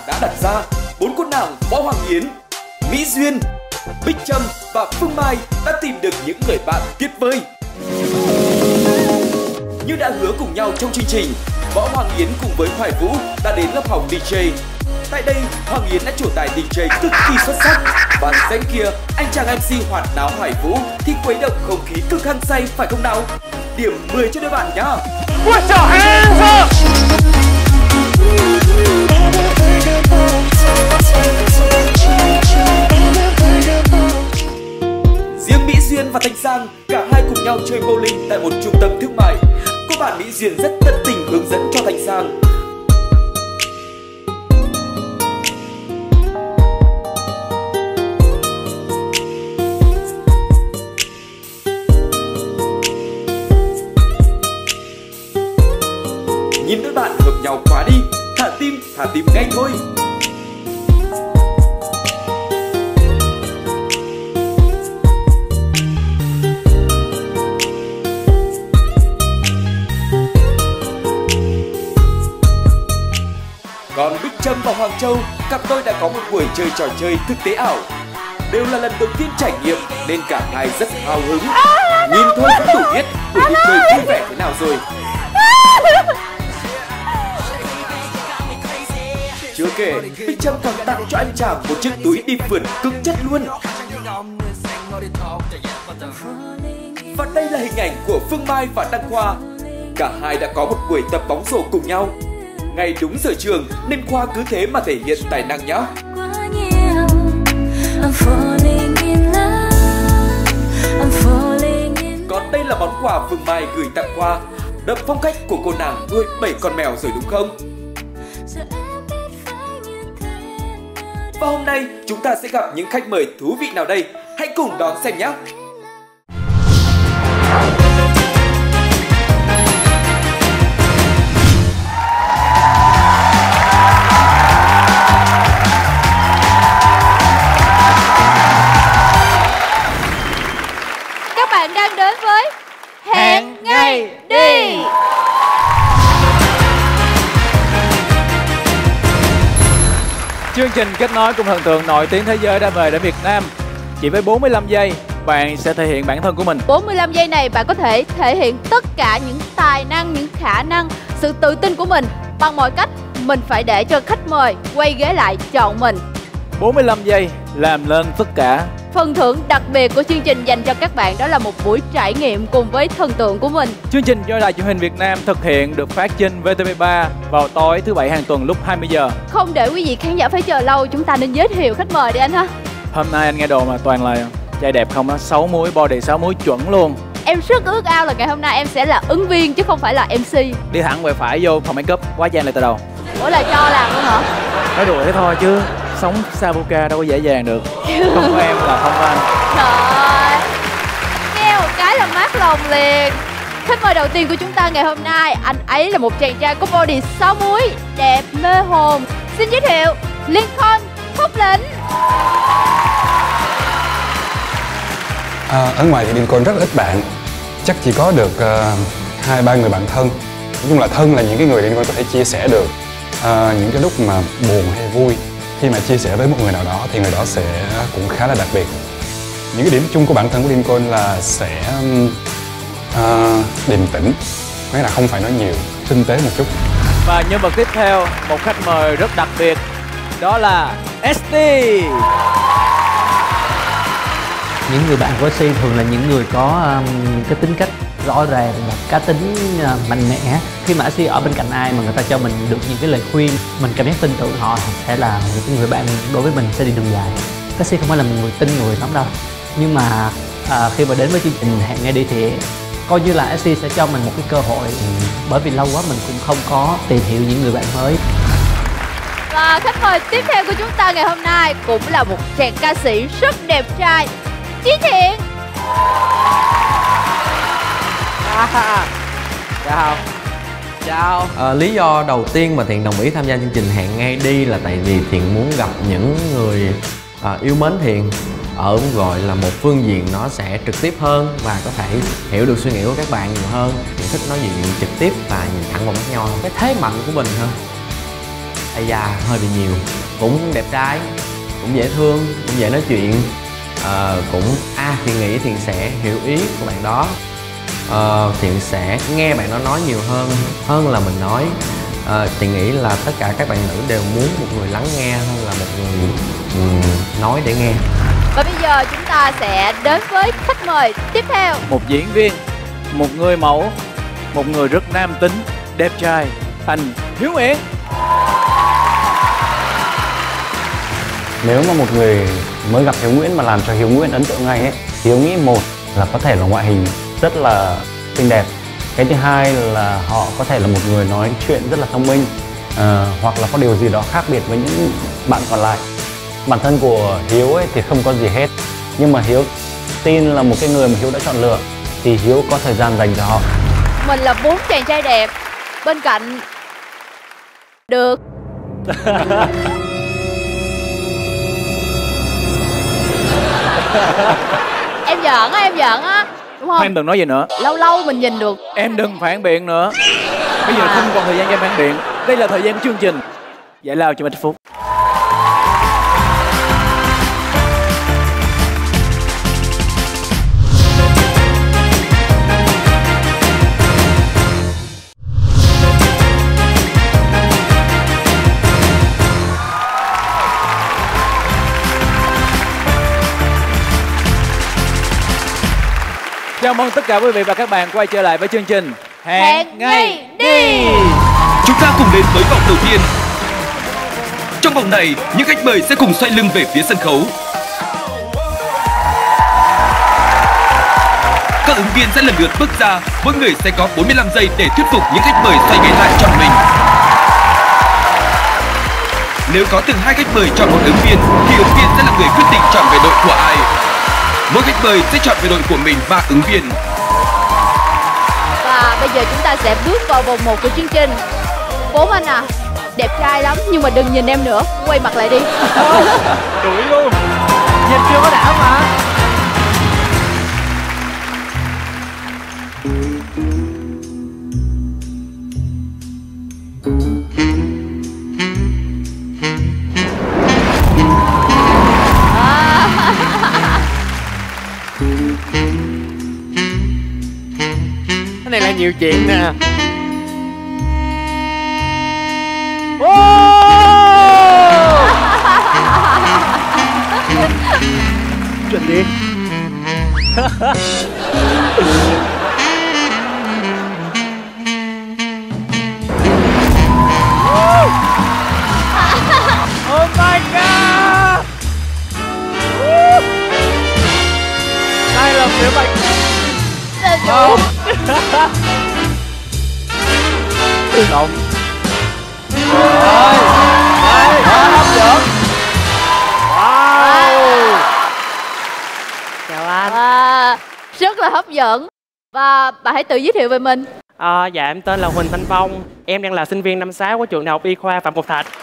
đã đặt ra, 4 cô nàng Võ Hoàng Yến, Mỹ Duyên, Bích Trâm và Phương Mai đã tìm được những người bạn tuyệt vời. Như đã hứa cùng nhau trong chương trình, Võ Hoàng Yến cùng với Hoài Vũ đã đến lớp học DJ. Tại đây, Hoàng Yến đã trổ tài DJ cực kỳ xuất sắc. Và xem kia, anh chàng MC hoạt náo Hoài Vũ thì khuấy động không khí cực hăng say phải không nào? Điểm 10 cho đôi bạn nhá. Put your hands up! Riêng Mỹ Duyên và Thanh Sang, cả hai cùng nhau chơi bowling tại một trung tâm thương mại. Cô bạn Mỹ Duyên rất tận tình hướng dẫn cho Thanh Sang. Nhìn đôi bạn hợp nhau quá đi, thả tim ngay thôi. Còn Bích Trâm và Hoàng Châu, cặp đôi đã có một buổi chơi trò chơi thực tế ảo. Đều là lần đầu tiên trải nghiệm nên cả hai rất hào hứng. Nhìn thôi cũng đủ biết buổi đi chơi vui vẻ thế nào rồi. Chưa kể, Bích Trâm còn tặng cho anh chàng một chiếc túi đi phượt cực chất luôn. Và đây là hình ảnh của Phương Mai và Đăng Khoa. Cả hai đã có một buổi tập bóng rổ cùng nhau. Ngay đúng giờ trường nên Khoa cứ thế mà thể hiện tài năng nhá. Còn đây là món quà Phương Mai gửi tặng Khoa. Đậm phong cách của cô nàng nuôi 7 con mèo rồi đúng không? Và hôm nay chúng ta sẽ gặp những khách mời thú vị nào đây? Hãy cùng đón xem nhé! Các bạn đang đến với Hẹn Ngày Đi. Chương trình kết nối cùng thần tượng nổi tiếng thế giới đã về đến Việt Nam. Chỉ với 45 giây, bạn sẽ thể hiện bản thân của mình. 45 giây này bạn có thể thể hiện tất cả những tài năng, những khả năng, sự tự tin của mình. Bằng mọi cách, mình phải để cho khách mời quay ghế lại chọn mình. 45 giây làm lên tất cả. Phần thưởng đặc biệt của chương trình dành cho các bạn đó là một buổi trải nghiệm cùng với thần tượng của mình. Chương trình do Đài Truyền hình Việt Nam thực hiện được phát trên VTV3 vào tối thứ Bảy hàng tuần lúc 20 giờ. Không để quý vị khán giả phải chờ lâu, chúng ta nên giới thiệu khách mời đi anh ha. Hôm nay anh nghe đồ mà toàn là trai đẹp không á, 6 múi, body 6 múi chuẩn luôn. Em rất ước ao là ngày hôm nay em sẽ là ứng viên chứ không phải là MC. Đi thẳng về phải vô phòng make up, quá trang lại từ đầu. Ủa là cho làm luôn hả? Nói đùa thế thôi chứ sống Sabuca đâu có dễ dàng được. Không có em là không có anh. Trời ơi, nghe một cái là mát lòng liền. Khách mời đầu tiên của chúng ta ngày hôm nay, anh ấy là một chàng trai có body 6 múi, đẹp mê hồn. Xin giới thiệu Lincoln Phúc Lĩnh. Ở ngoài thì Lincoln rất ít bạn, chắc chỉ có được 2-3 người bạn thân. Nói chung là thân là những cái người Lincoln có thể chia sẻ được những cái lúc mà buồn hay vui. Khi mà chia sẻ với một người nào đó thì người đó sẽ cũng khá là đặc biệt. Những cái điểm chung của bản thân của Lincoln là sẽ điềm tĩnh, nghĩa là không phải nói nhiều, tinh tế một chút. Và nhân vật tiếp theo, một khách mời rất đặc biệt, đó là ST. Những người bạn của ST thường là những người có những cái tính cách rõ ràng và cá tính mạnh mẽ. Khi mà ST ở bên cạnh ai mà người ta cho mình được những cái lời khuyên, mình cảm giác tin tưởng họ sẽ là những người bạn đối với mình sẽ đi đường dài. ST không phải là một người tin người lắm đâu, nhưng mà khi mà đến với chương trình Hẹn Ngày Đi thì coi như là ST sẽ cho mình một cái cơ hội, bởi vì lâu quá mình cũng không có tìm hiểu những người bạn mới. Và khách mời tiếp theo của chúng ta ngày hôm nay cũng là một chàng ca sĩ rất đẹp trai, Chí Thiện. Chào. Chào. Lý do đầu tiên mà Thiện đồng ý tham gia chương trình Hẹn Ngày Đi là tại vì Thiện muốn gặp những người yêu mến Thiện ở gọi là một phương diện nó sẽ trực tiếp hơn và có thể hiểu được suy nghĩ của các bạn nhiều hơn. Thiện thích nói chuyện trực tiếp và nhìn thẳng vào mắt nhau, cái thế mạnh của mình hơn. ây da hơi bị nhiều. Cũng đẹp trai, cũng dễ thương, cũng dễ nói chuyện. Thiện nghĩ Thiện sẽ hiểu ý của bạn đó. Thiện sẽ nghe bạn đó nói nhiều hơn là mình nói. Thiện nghĩ là tất cả các bạn nữ đều muốn một người lắng nghe hơn là một người nói để nghe. Và bây giờ chúng ta sẽ đến với khách mời tiếp theo. Một diễn viên, một người mẫu, một người rất nam tính, đẹp trai, anh Hiếu Nguyễn. Nếu mà một người mới gặp Hiếu Nguyễn mà làm cho Hiếu Nguyễn ấn tượng ngay ấy, Hiếu nghĩ một là có thể là ngoại hình rất là xinh đẹp. Cái thứ hai là họ có thể là một người nói chuyện rất là thông minh, hoặc là có điều gì đó khác biệt với những bạn còn lại. Bản thân của Hiếu ấy thì không có gì hết, nhưng mà Hiếu tin là một cái người mà Hiếu đã chọn lựa thì Hiếu có thời gian dành cho họ. Mình là 4 chàng trai đẹp, bên cạnh được em giỡn á, đúng không? Em đừng nói gì nữa. Lâu lâu mình nhìn được. Em đừng phản biện nữa. Bây giờ không còn thời gian cho em phản biện. Đây là thời gian của chương trình Giải Lao cho 1 phút. Chào mừng tất cả quý vị và các bạn quay trở lại với chương trình Hẹn Ngày Đi. Chúng ta cùng đến với vòng đầu tiên. Trong vòng này, những khách mời sẽ cùng xoay lưng về phía sân khấu. Các ứng viên sẽ lần lượt bước ra, mỗi người sẽ có 45 giây để thuyết phục những khách mời xoay ngay lại chọn mình. Nếu có từ 2 khách mời chọn một ứng viên, thì ứng viên sẽ là người quyết định chọn về đội của ai. Mỗi khách mời sẽ chọn về đội của mình 3 ứng viên. Và bây giờ chúng ta sẽ bước vào vòng 1 của chương trình. Bốn anh à, đẹp trai lắm nhưng mà đừng nhìn em nữa, quay mặt lại đi. Đuổi luôn. Nhìn chưa có đã mà. Cái này là nhiều chuyện nè. Chuyện đi. Oh my god. Đây là phía Bạch. Không. Không. Rồi. Đây, quá hấp dẫn. Wow. Chào anh. Rất là hấp dẫn. Và bạn hãy tự giới thiệu về mình. Dạ em tên là Huỳnh Thanh Phong. Em đang là sinh viên năm 6 của trường Đại học Y khoa Phạm Ngọc Thạch.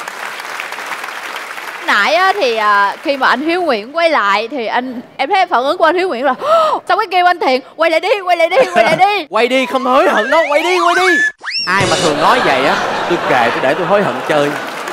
Nãy á, thì khi mà anh Hiếu Nguyễn quay lại thì em thấy phản ứng của anh Hiếu Nguyễn là sao cái kêu anh Thiện quay lại đi. Quay đi, không hối hận đâu, quay đi. Ai mà thường nói vậy á, tôi kệ, tôi để tôi hối hận chơi.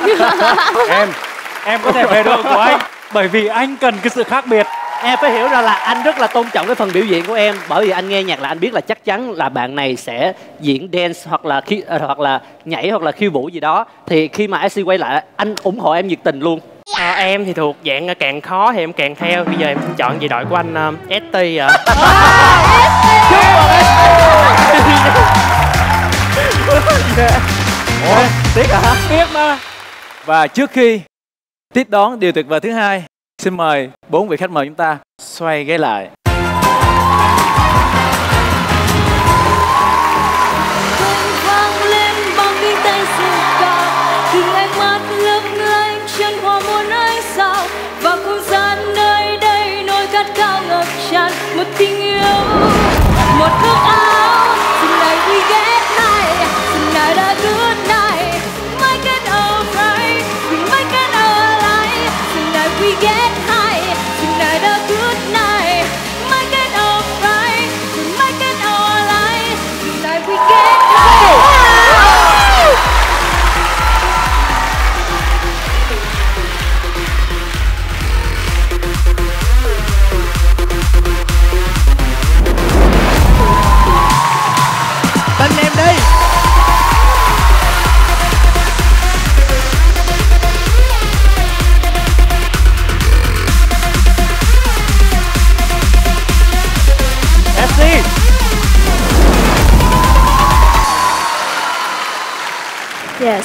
Em có thể về đội của anh bởi vì anh cần cái sự khác biệt. Em phải hiểu rằng là anh rất là tôn trọng cái phần biểu diễn của em, bởi vì anh nghe nhạc là anh biết là chắc chắn là bạn này sẽ diễn dance hoặc là nhảy hoặc là khiêu vũ gì đó. Thì khi mà IC quay lại, anh ủng hộ em nhiệt tình luôn. Em thì thuộc dạng càng khó thì em càng theo. Bây giờ em xin chọn về đội của anh ST ạ. Ủa, tiếc hả? Tiếc mà. Và trước khi tiếp đón điều tuyệt vời thứ hai, xin mời 4 vị khách mời chúng ta xoay ghế lại. Vang lên bao tiếng tay rung cao, từng ánh mắt lấp lánh chân hoa muôn ánh sao, và không gian nơi đây nỗi khát khao ngập tràn một tình yêu, một ước ao. Tonight we get high, tonight a good night, make it alright, we make it our life. Tonight we get high, tonight a good night, make it alright, we make it our life. Tonight we get high.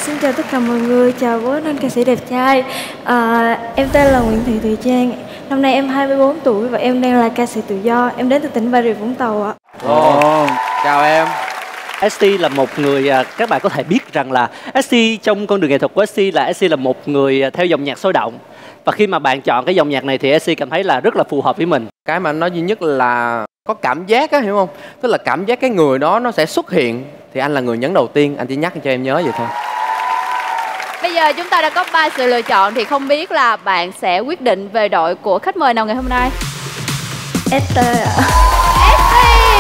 Xin chào tất cả mọi người, chào bố anh ca sĩ đẹp trai. Em tên là Nguyễn Thị Thùy Trang. Năm nay em 24 tuổi và em đang là ca sĩ tự do. Em đến từ tỉnh Bà Rịa Vũng Tàu ạ. Chào em. ST là một người, các bạn có thể biết rằng là ST trong con đường nghệ thuật của ST là một người theo dòng nhạc sôi động. Và khi mà bạn chọn cái dòng nhạc này thì ST cảm thấy là rất là phù hợp với mình. Cái mà anh nói duy nhất là có cảm giác á, hiểu không? Tức là cảm giác cái người đó nó sẽ xuất hiện. Thì anh là người nhấn đầu tiên, anh chỉ nhắc cho em nhớ vậy thôi. Bây giờ chúng ta đã có 3 sự lựa chọn thì không biết là bạn sẽ quyết định về đội của khách mời nào ngày hôm nay? ST ạ. ST.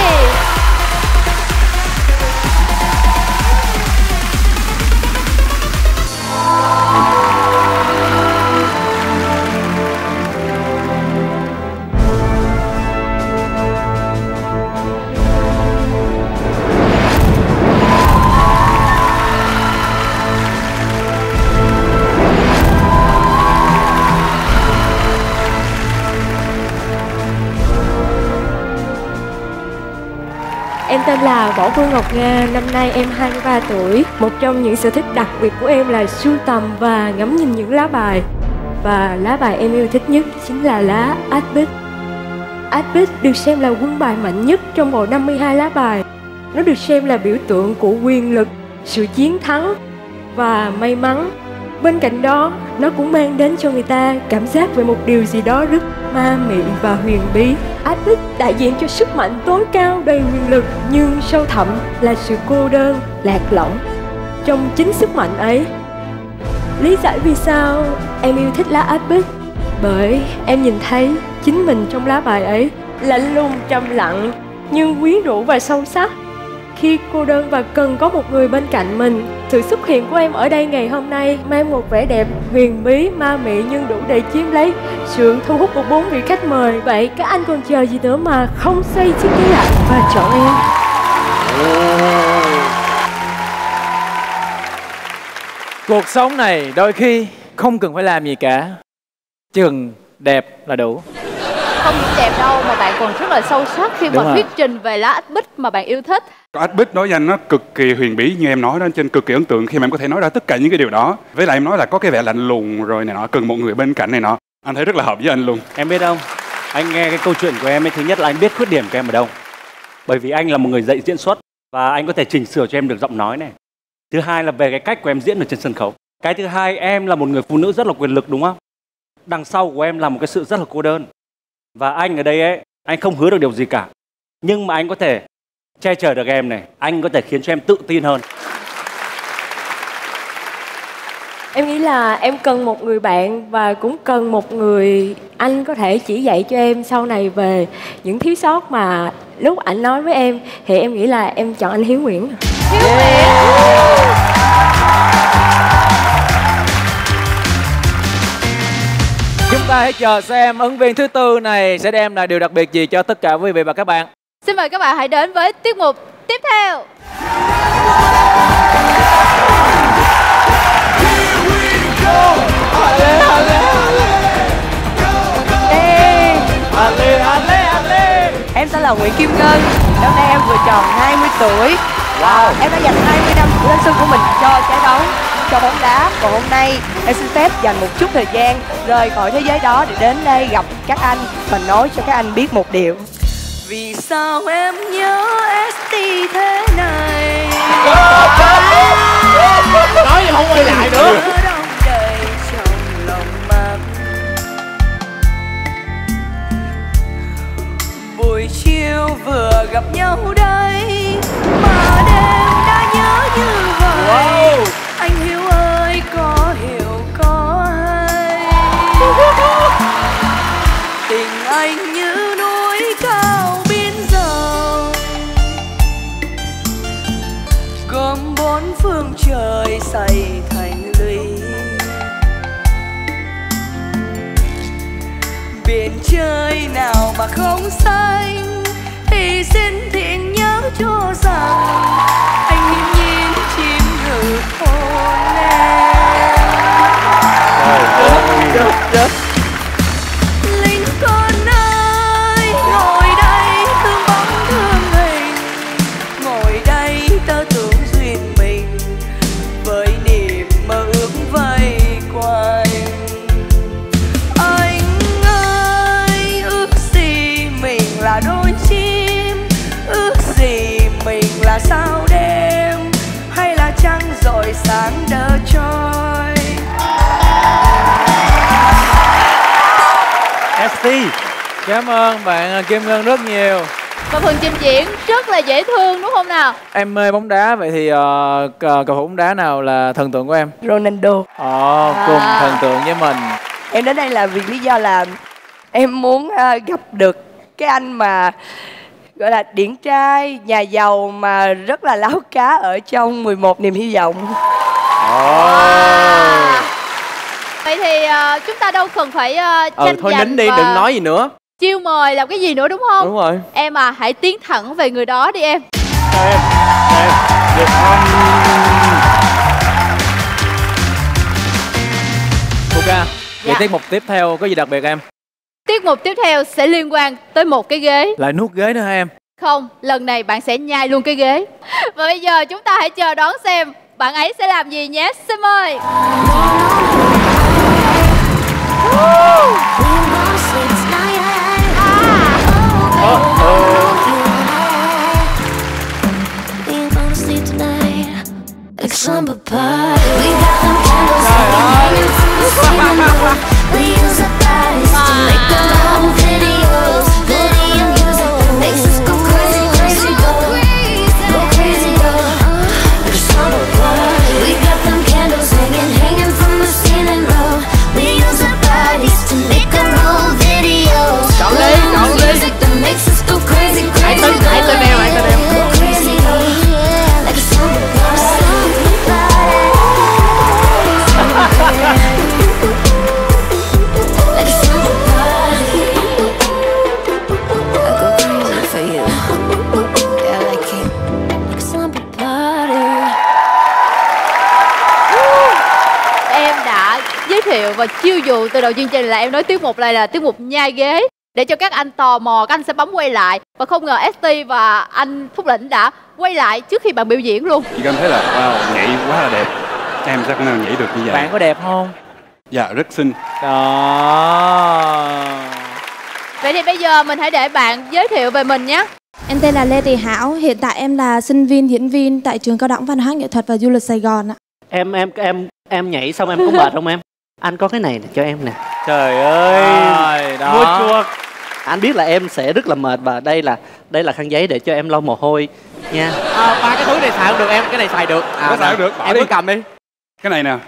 Em tên là Võ Phương Ngọc Nga, năm nay em 23 tuổi. Một trong những sở thích đặc biệt của em là sưu tầm và ngắm nhìn những lá bài. Và lá bài em yêu thích nhất chính là lá át bích. Át bích được xem là quân bài mạnh nhất trong bộ 52 lá bài. Nó được xem là biểu tượng của quyền lực, sự chiến thắng và may mắn. Bên cạnh đó, nó cũng mang đến cho người ta cảm giác về một điều gì đó rất ma mị và huyền bí. Át bích đại diện cho sức mạnh tối cao đầy quyền lực, nhưng sâu thẳm là sự cô đơn, lạc lõng trong chính sức mạnh ấy. Lý giải vì sao em yêu thích lá át bích? Bởi em nhìn thấy chính mình trong lá bài ấy, lạnh lùng trầm lặng nhưng quyến rũ và sâu sắc. Khi cô đơn và cần có một người bên cạnh mình, sự xuất hiện của em ở đây ngày hôm nay mang một vẻ đẹp huyền bí, ma mị nhưng đủ để chiếm lấy sự thu hút của 4 vị khách mời. Vậy các anh còn chờ gì nữa mà không xoay chiếc ghế lại và chọn em? Cuộc sống này đôi khi không cần phải làm gì cả, chỉ cần đẹp là đủ. Không chỉ đẹp đâu mà bạn còn rất là sâu sắc khi mà thuyết trình về lá át bích mà bạn yêu thích. Át bích nói danh nó cực kỳ huyền bí như em nói đó, trên cực kỳ ấn tượng khi mà em có thể nói ra tất cả những cái điều đó. Với lại em nói là có cái vẻ lạnh lùng rồi này nọ, cần một người bên cạnh này nọ. Anh thấy rất là hợp với anh luôn. Em biết không, anh nghe cái câu chuyện của em ấy, thứ nhất là anh biết khuyết điểm của em ở đâu. Bởi vì anh là một người dạy diễn xuất và anh có thể chỉnh sửa cho em được giọng nói này. Thứ hai là về cái cách của em diễn ở trên sân khấu. Cái thứ hai, em là một người phụ nữ rất là quyền lực đúng không? Đằng sau của em là một cái sự rất là cô đơn. Và anh ở đây ấy, anh không hứa được điều gì cả. Nhưng mà anh có thể che chở được em này, anh có thể khiến cho em tự tin hơn. Em nghĩ là em cần một người bạn và cũng cần một người anh có thể chỉ dạy cho em sau này về những thiếu sót mà lúc anh nói với em. Thì em nghĩ là em chọn anh Hiếu Nguyễn. Hiếu Nguyễn. Chúng ta hãy chờ xem ứng viên thứ tư này sẽ đem lại điều đặc biệt gì cho tất cả quý vị và các bạn. Xin mời các bạn hãy đến với tiết mục tiếp theo. Em tên là Nguyễn Kim Ngân. Năm nay em vừa tròn 20 tuổi. Wow. Em đã dành 20 năm của thanh xuân của mình cho trái bóng, cho bóng đá. Còn hôm nay em xin phép dành một chút thời gian rời khỏi thế giới đó để đến đây gặp các anh và nói cho các anh biết một điều. Vì sao em nhớ ST thế này? Nói không quay lại nữa. Buổi chiều vừa gặp nhau đây mà đêm đã nhớ như vậy. Wow. Anh Hiếu ơi có hiểu có hay tình anh như núi cao biên rộng, gom bốn phương trời xây thành lũy. Biển trời nào mà không xanh thì xin thiện nhớ cho rằng anh hiếm nhìn chim ngự hôn em. Linh con ơi ngồi đây thương bóng thương hình, ngồi đây tớ tưởng duyên mình với niềm ST. Cảm ơn bạn Kim Ngân rất nhiều. Và phần trình diễn rất là dễ thương đúng không nào? Em mê bóng đá, vậy thì cầu thủ bóng đá nào là thần tượng của em? Ronaldo. Cùng thần tượng với mình. Em đến đây là vì lý do là em muốn gặp được cái anh mà gọi là điển trai, nhà giàu mà rất là láo cá ở trong 11 niềm hy vọng. Vậy thì chúng ta đâu cần phải tranh thôi giành nín đi, và đừng nói gì nữa. chiêu mời làm cái gì nữa đúng không? Đúng rồi. Em hãy tiến thẳng về người đó đi em. Puka, vậy Dạ. tiết mục tiếp theo có gì đặc biệt em? Tiết mục tiếp theo sẽ liên quan tới một cái ghế. Lại nuốt ghế nữa hả em? Không, lần này bạn sẽ nhai luôn cái ghế. Và bây giờ chúng ta hãy chờ đón xem bạn ấy sẽ làm gì nhé. Xin mời. Slumber party. We got them candles hanging from the ceiling. We use our bodies to make them home videos. Makes us go crazy, crazy, go crazy, go. Like a slumber party. We got them candles hanging from the ceiling. We use our bodies to make them home videos. Music that makes us go crazy, crazy, go. Go crazy, go. Like a slumber party. Em đã giới thiệu và chiêu dụ từ đầu chương trình là em nói tiết mục này là tiết mục nhai ghế, để cho các anh tò mò, các anh sẽ bấm quay lại. Và không ngờ ST và anh Phúc Lĩnh đã quay lại trước khi bạn biểu diễn luôn. Chị cảm thấy là wow, nhảy quá là đẹp. Em sao có nào nhảy được như vậy? Bạn có đẹp không? Dạ, rất xinh. Đó. Vậy thì bây giờ mình hãy để bạn giới thiệu về mình nhé. Em tên là Lê Thị Hảo, hiện tại em là sinh viên diễn viên tại trường Cao đẳng Văn hóa Nghệ thuật và Du lịch Sài Gòn ạ. Em nhảy xong em có mệt không em? Anh có cái này nè, cho em nè. Trời ơi, đó. mua chuộc. Anh biết là em sẽ rất là mệt và đây là khăn giấy để cho em lau mồ hôi nha. Ba cái túi này xài không được em, cái này xài được. Có xài được, bỏ Em đi. cứ cầm đi. Cái này nè.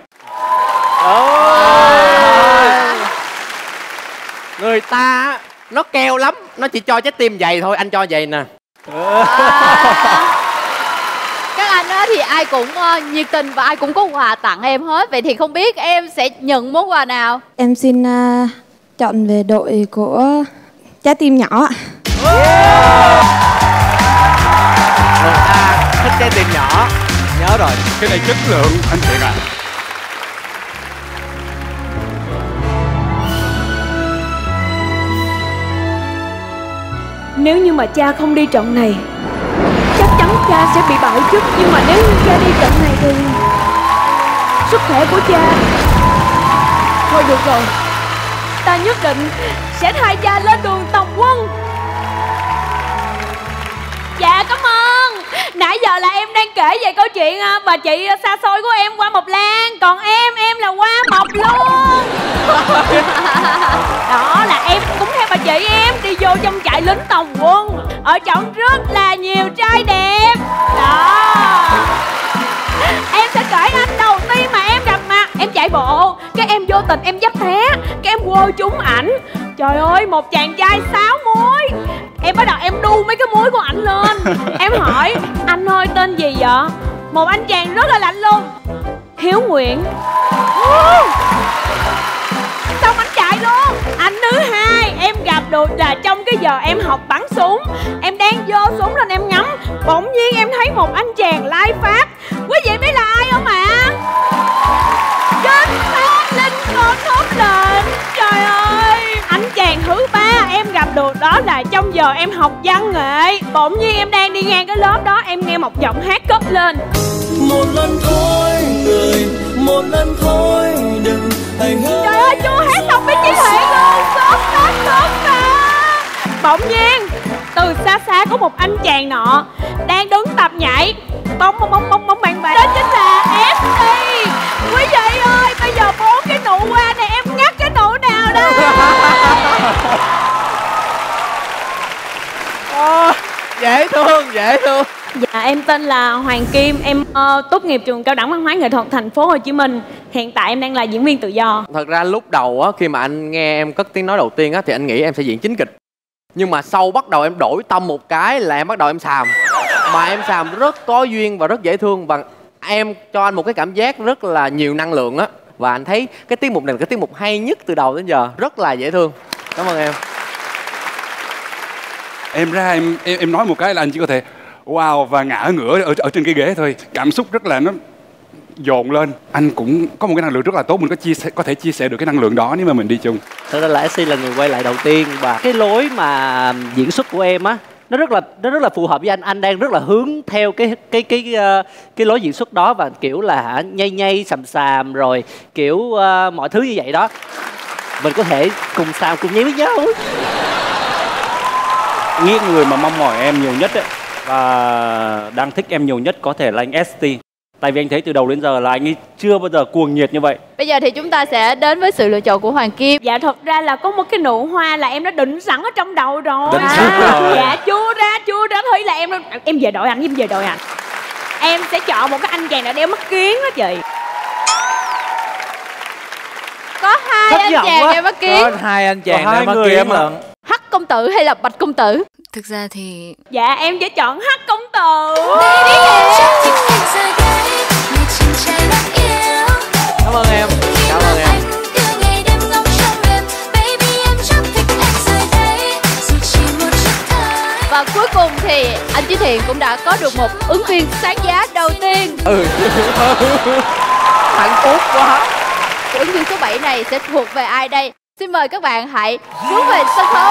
Người ta á, nó keo lắm, nó chỉ cho trái tim vậy thôi, anh cho vậy nè. Các anh á thì ai cũng nhiệt tình và ai cũng có quà tặng em hết. Vậy thì không biết em sẽ nhận món quà nào? Em xin chọn về đội của Trái tim nhỏ ạ. Người ta thích trái tim nhỏ. Nhớ rồi. Cái này chất lượng, anh Thiện ạ. Nếu như mà cha không đi trận này, chắc chắn cha sẽ bị bạo chức. Nhưng mà nếu như cha đi trận này thì sức khỏe của cha... Thôi được rồi, ta nhất định sẽ thay cha lên đường tòng quân. Dạ cảm ơn. Nãy giờ là em đang kể về câu chuyện bà chị xa xôi của em qua Mộc Lan. Còn em là qua Mộc luôn. Đó là em cũng theo bà chị em đi vô trong trại lính tòng quân. Ở trong rất là nhiều trai đẹp. Đó. Em sẽ kể anh đầu tiên mà em gặp mặt. Em chạy bộ, cái em vô tình em dấp té, cái em quơ trúng ảnh. Trời ơi, một chàng trai 6 múi. Em bắt đầu em đu mấy cái múi của ảnh lên. Em hỏi, anh ơi tên gì vậy? Một anh chàng rất là lạnh lùng: Hiếu Nguyện. Xong anh chạy luôn. Anh thứ hai em gặp được là trong cái giờ em học bắn súng. Em đang giơ súng lên em ngắm, bỗng nhiên em thấy một anh chàng lai phát. Quý vị biết là ai không ạ? Chính xác Linh Con Thốt Lệnh. Trời ơi. Anh chàng thứ ba em gặp được đó là trong giờ em học văn nghệ. Bỗng nhiên em đang đi ngang cái lớp đó, em nghe một giọng hát cất lên: Một lần thôi người, một lần thôi đừng hãy hứa. Trời ơi, chú hát xong biết chỉ thị luôn. Sốt xa. Bỗng nhiên từ xa xa có một anh chàng nọ đang đứng tập nhảy. Bông bạn đó chính là ST. Quý vị ơi, bây giờ 4 cái nụ hoa này em ngắt cái nụ nào đây? em tên là Hoàng Kim, em tốt nghiệp trường Cao đẳng Văn hóa Nghệ thuật Thành phố Hồ Chí Minh. Hiện tại em đang là diễn viên tự do. Thật ra lúc đầu á, khi mà anh nghe em cất tiếng nói đầu tiên á, thì anh nghĩ em sẽ diễn chính kịch. Nhưng mà sau bắt đầu em đổi tâm một cái là em bắt đầu em xàm. Mà em xàm rất có duyên và rất dễ thương. Và em cho anh một cái cảm giác rất là nhiều năng lượng á. Và anh thấy cái tiết mục này là cái tiết mục hay nhất từ đầu đến giờ. Rất là dễ thương. Cảm ơn em. Em ra em nói một cái là anh chỉ có thể wow và ngã ngửa ở trên cái ghế thôi. Cảm xúc rất là nó dồn lên. Anh cũng có một cái năng lượng rất là tốt, mình có thể chia sẻ được cái năng lượng đó nếu mà mình đi chung. Thật ra là SC là người quay lại đầu tiên và cái lối mà diễn xuất của em á nó rất là phù hợp với anh. Anh đang rất là hướng theo cái lối diễn xuất đó và kiểu là nhây xàm rồi kiểu mọi thứ như vậy đó. Mình có thể cùng xàm cùng nhây với nhau. Nghĩ người mà mong mỏi em nhiều nhất ấy, và đang thích em nhiều nhất có thể là anh ST. Tại vì anh thấy từ đầu đến giờ là anh ấy chưa bao giờ cuồng nhiệt như vậy. Bây giờ thì chúng ta sẽ đến với sự lựa chọn của Hoàng Kim. Dạ thật ra là có một cái nụ hoa là em đã định sẵn ở trong đầu rồi. Định sẵn rồi. Dạ chưa ra thôi là em về đội anh, Em sẽ chọn một cái anh chàng đã đeo mắt kiếng đó chị. Có hai anh chàng đeo mắt kiếng. Có hai anh chàng đeo mắt kiếng lận. Hắc công tử hay là Bạch công tử? Thực ra thì dạ em sẽ chọn Hắc công tử. Cảm ơn em. Cảm ơn em. Và cuối cùng thì anh Chí Thiện cũng đã có được một ứng viên sáng giá đầu tiên. Hạnh phúc quá. Ứng viên số 7 này sẽ thuộc về ai đây? Xin mời các bạn hãy xuống về sân khấu.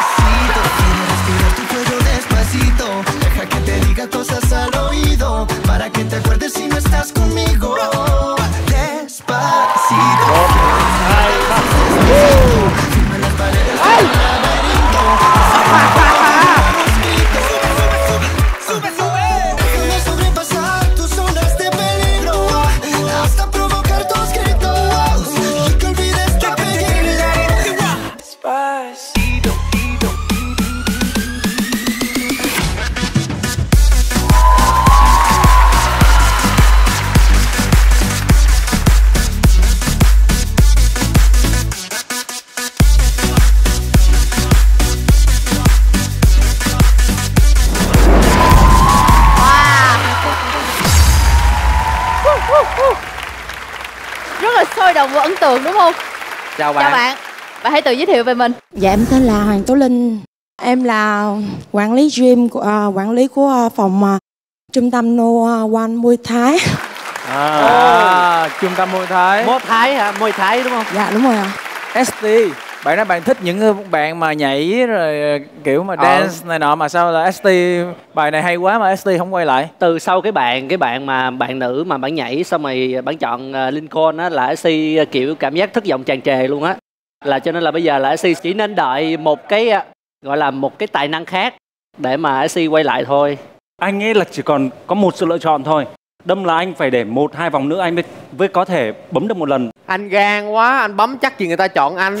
Rất là sôi động và ấn tượng đúng không? Chào bạn. Chào bạn. Bạn hãy tự giới thiệu về mình. Dạ em tên là Hoàng Tố Linh. Em là quản lý gym quản lý của phòng trung tâm No One Muay Thái. Trung tâm Muay Thái. Muay Thái hả? Muay Thái đúng không? Dạ đúng rồi ạ. ST, bạn nói bạn thích những bạn mà nhảy rồi kiểu mà dance này nọ, mà sao là ST bài này hay quá mà ST không quay lại? Từ sau cái bạn nữ mà bạn nhảy xong rồi bạn chọn Lincoln á, là ST kiểu cảm giác thất vọng tràn trề luôn á. Là cho nên là bây giờ là ST chỉ nên đợi một cái gọi là một cái tài năng khác để mà ST quay lại thôi. Anh nghĩ là chỉ còn có một sự lựa chọn thôi. Đâm là anh phải để 1-2 vòng nữa anh mới có thể bấm được một lần. Anh gan quá, anh bấm chắc gì người ta chọn anh.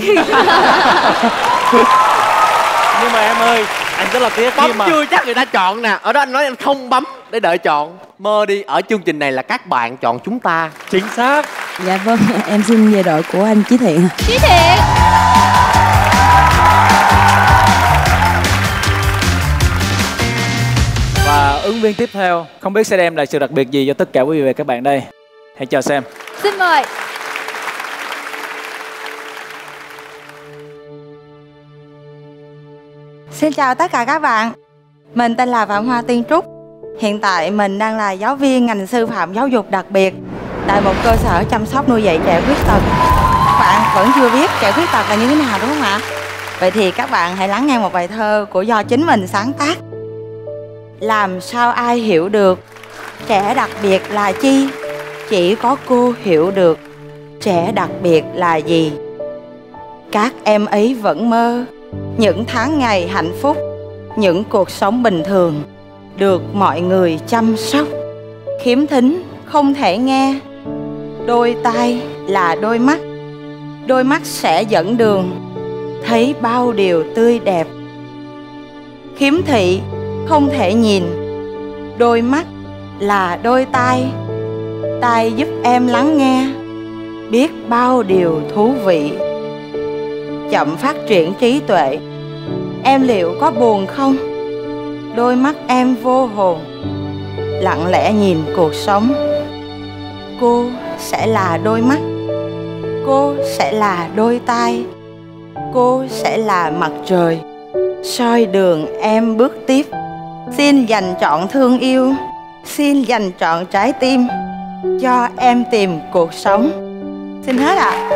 Nhưng mà em ơi, anh rất là tiếc khi Bấm mà chưa chắc người ta chọn nè. Ở đó anh nói anh không bấm để đợi chọn. Mơ đi, ở chương trình này là các bạn chọn chúng ta. Chính xác. Dạ vâng, em xin về đội của anh Chí Thiện. Chí Thiện. Và ứng viên tiếp theo không biết sẽ đem lại sự đặc biệt gì cho tất cả quý vị và các bạn đây. Hãy chờ xem. Xin mời. Xin chào tất cả các bạn. Mình tên là Phạm Hoa Tiên Trúc. Hiện tại mình đang là giáo viên ngành sư phạm giáo dục đặc biệt tại một cơ sở chăm sóc nuôi dạy trẻ khuyết tật. Các bạn vẫn chưa biết trẻ khuyết tật là như thế nào đúng không ạ? Vậy thì các bạn hãy lắng nghe một bài thơ của do chính mình sáng tác. Làm sao ai hiểu được trẻ đặc biệt là chi? Chỉ có cô hiểu được trẻ đặc biệt là gì. Các em ấy vẫn mơ những tháng ngày hạnh phúc, những cuộc sống bình thường, được mọi người chăm sóc. Khiếm thính không thể nghe, đôi tai là đôi mắt sẽ dẫn đường, thấy bao điều tươi đẹp. Khiếm thị không thể nhìn, Đôi mắt là đôi tai, tai giúp em lắng nghe biết bao điều thú vị. Chậm phát triển trí tuệ, em liệu có buồn không? Đôi mắt em vô hồn, lặng lẽ nhìn cuộc sống. Cô sẽ là đôi mắt, cô sẽ là đôi tai, cô sẽ là mặt trời soi đường em bước tiếp. Xin dành trọn thương yêu, xin dành trọn trái tim cho em tìm cuộc sống. Xin hết ạ.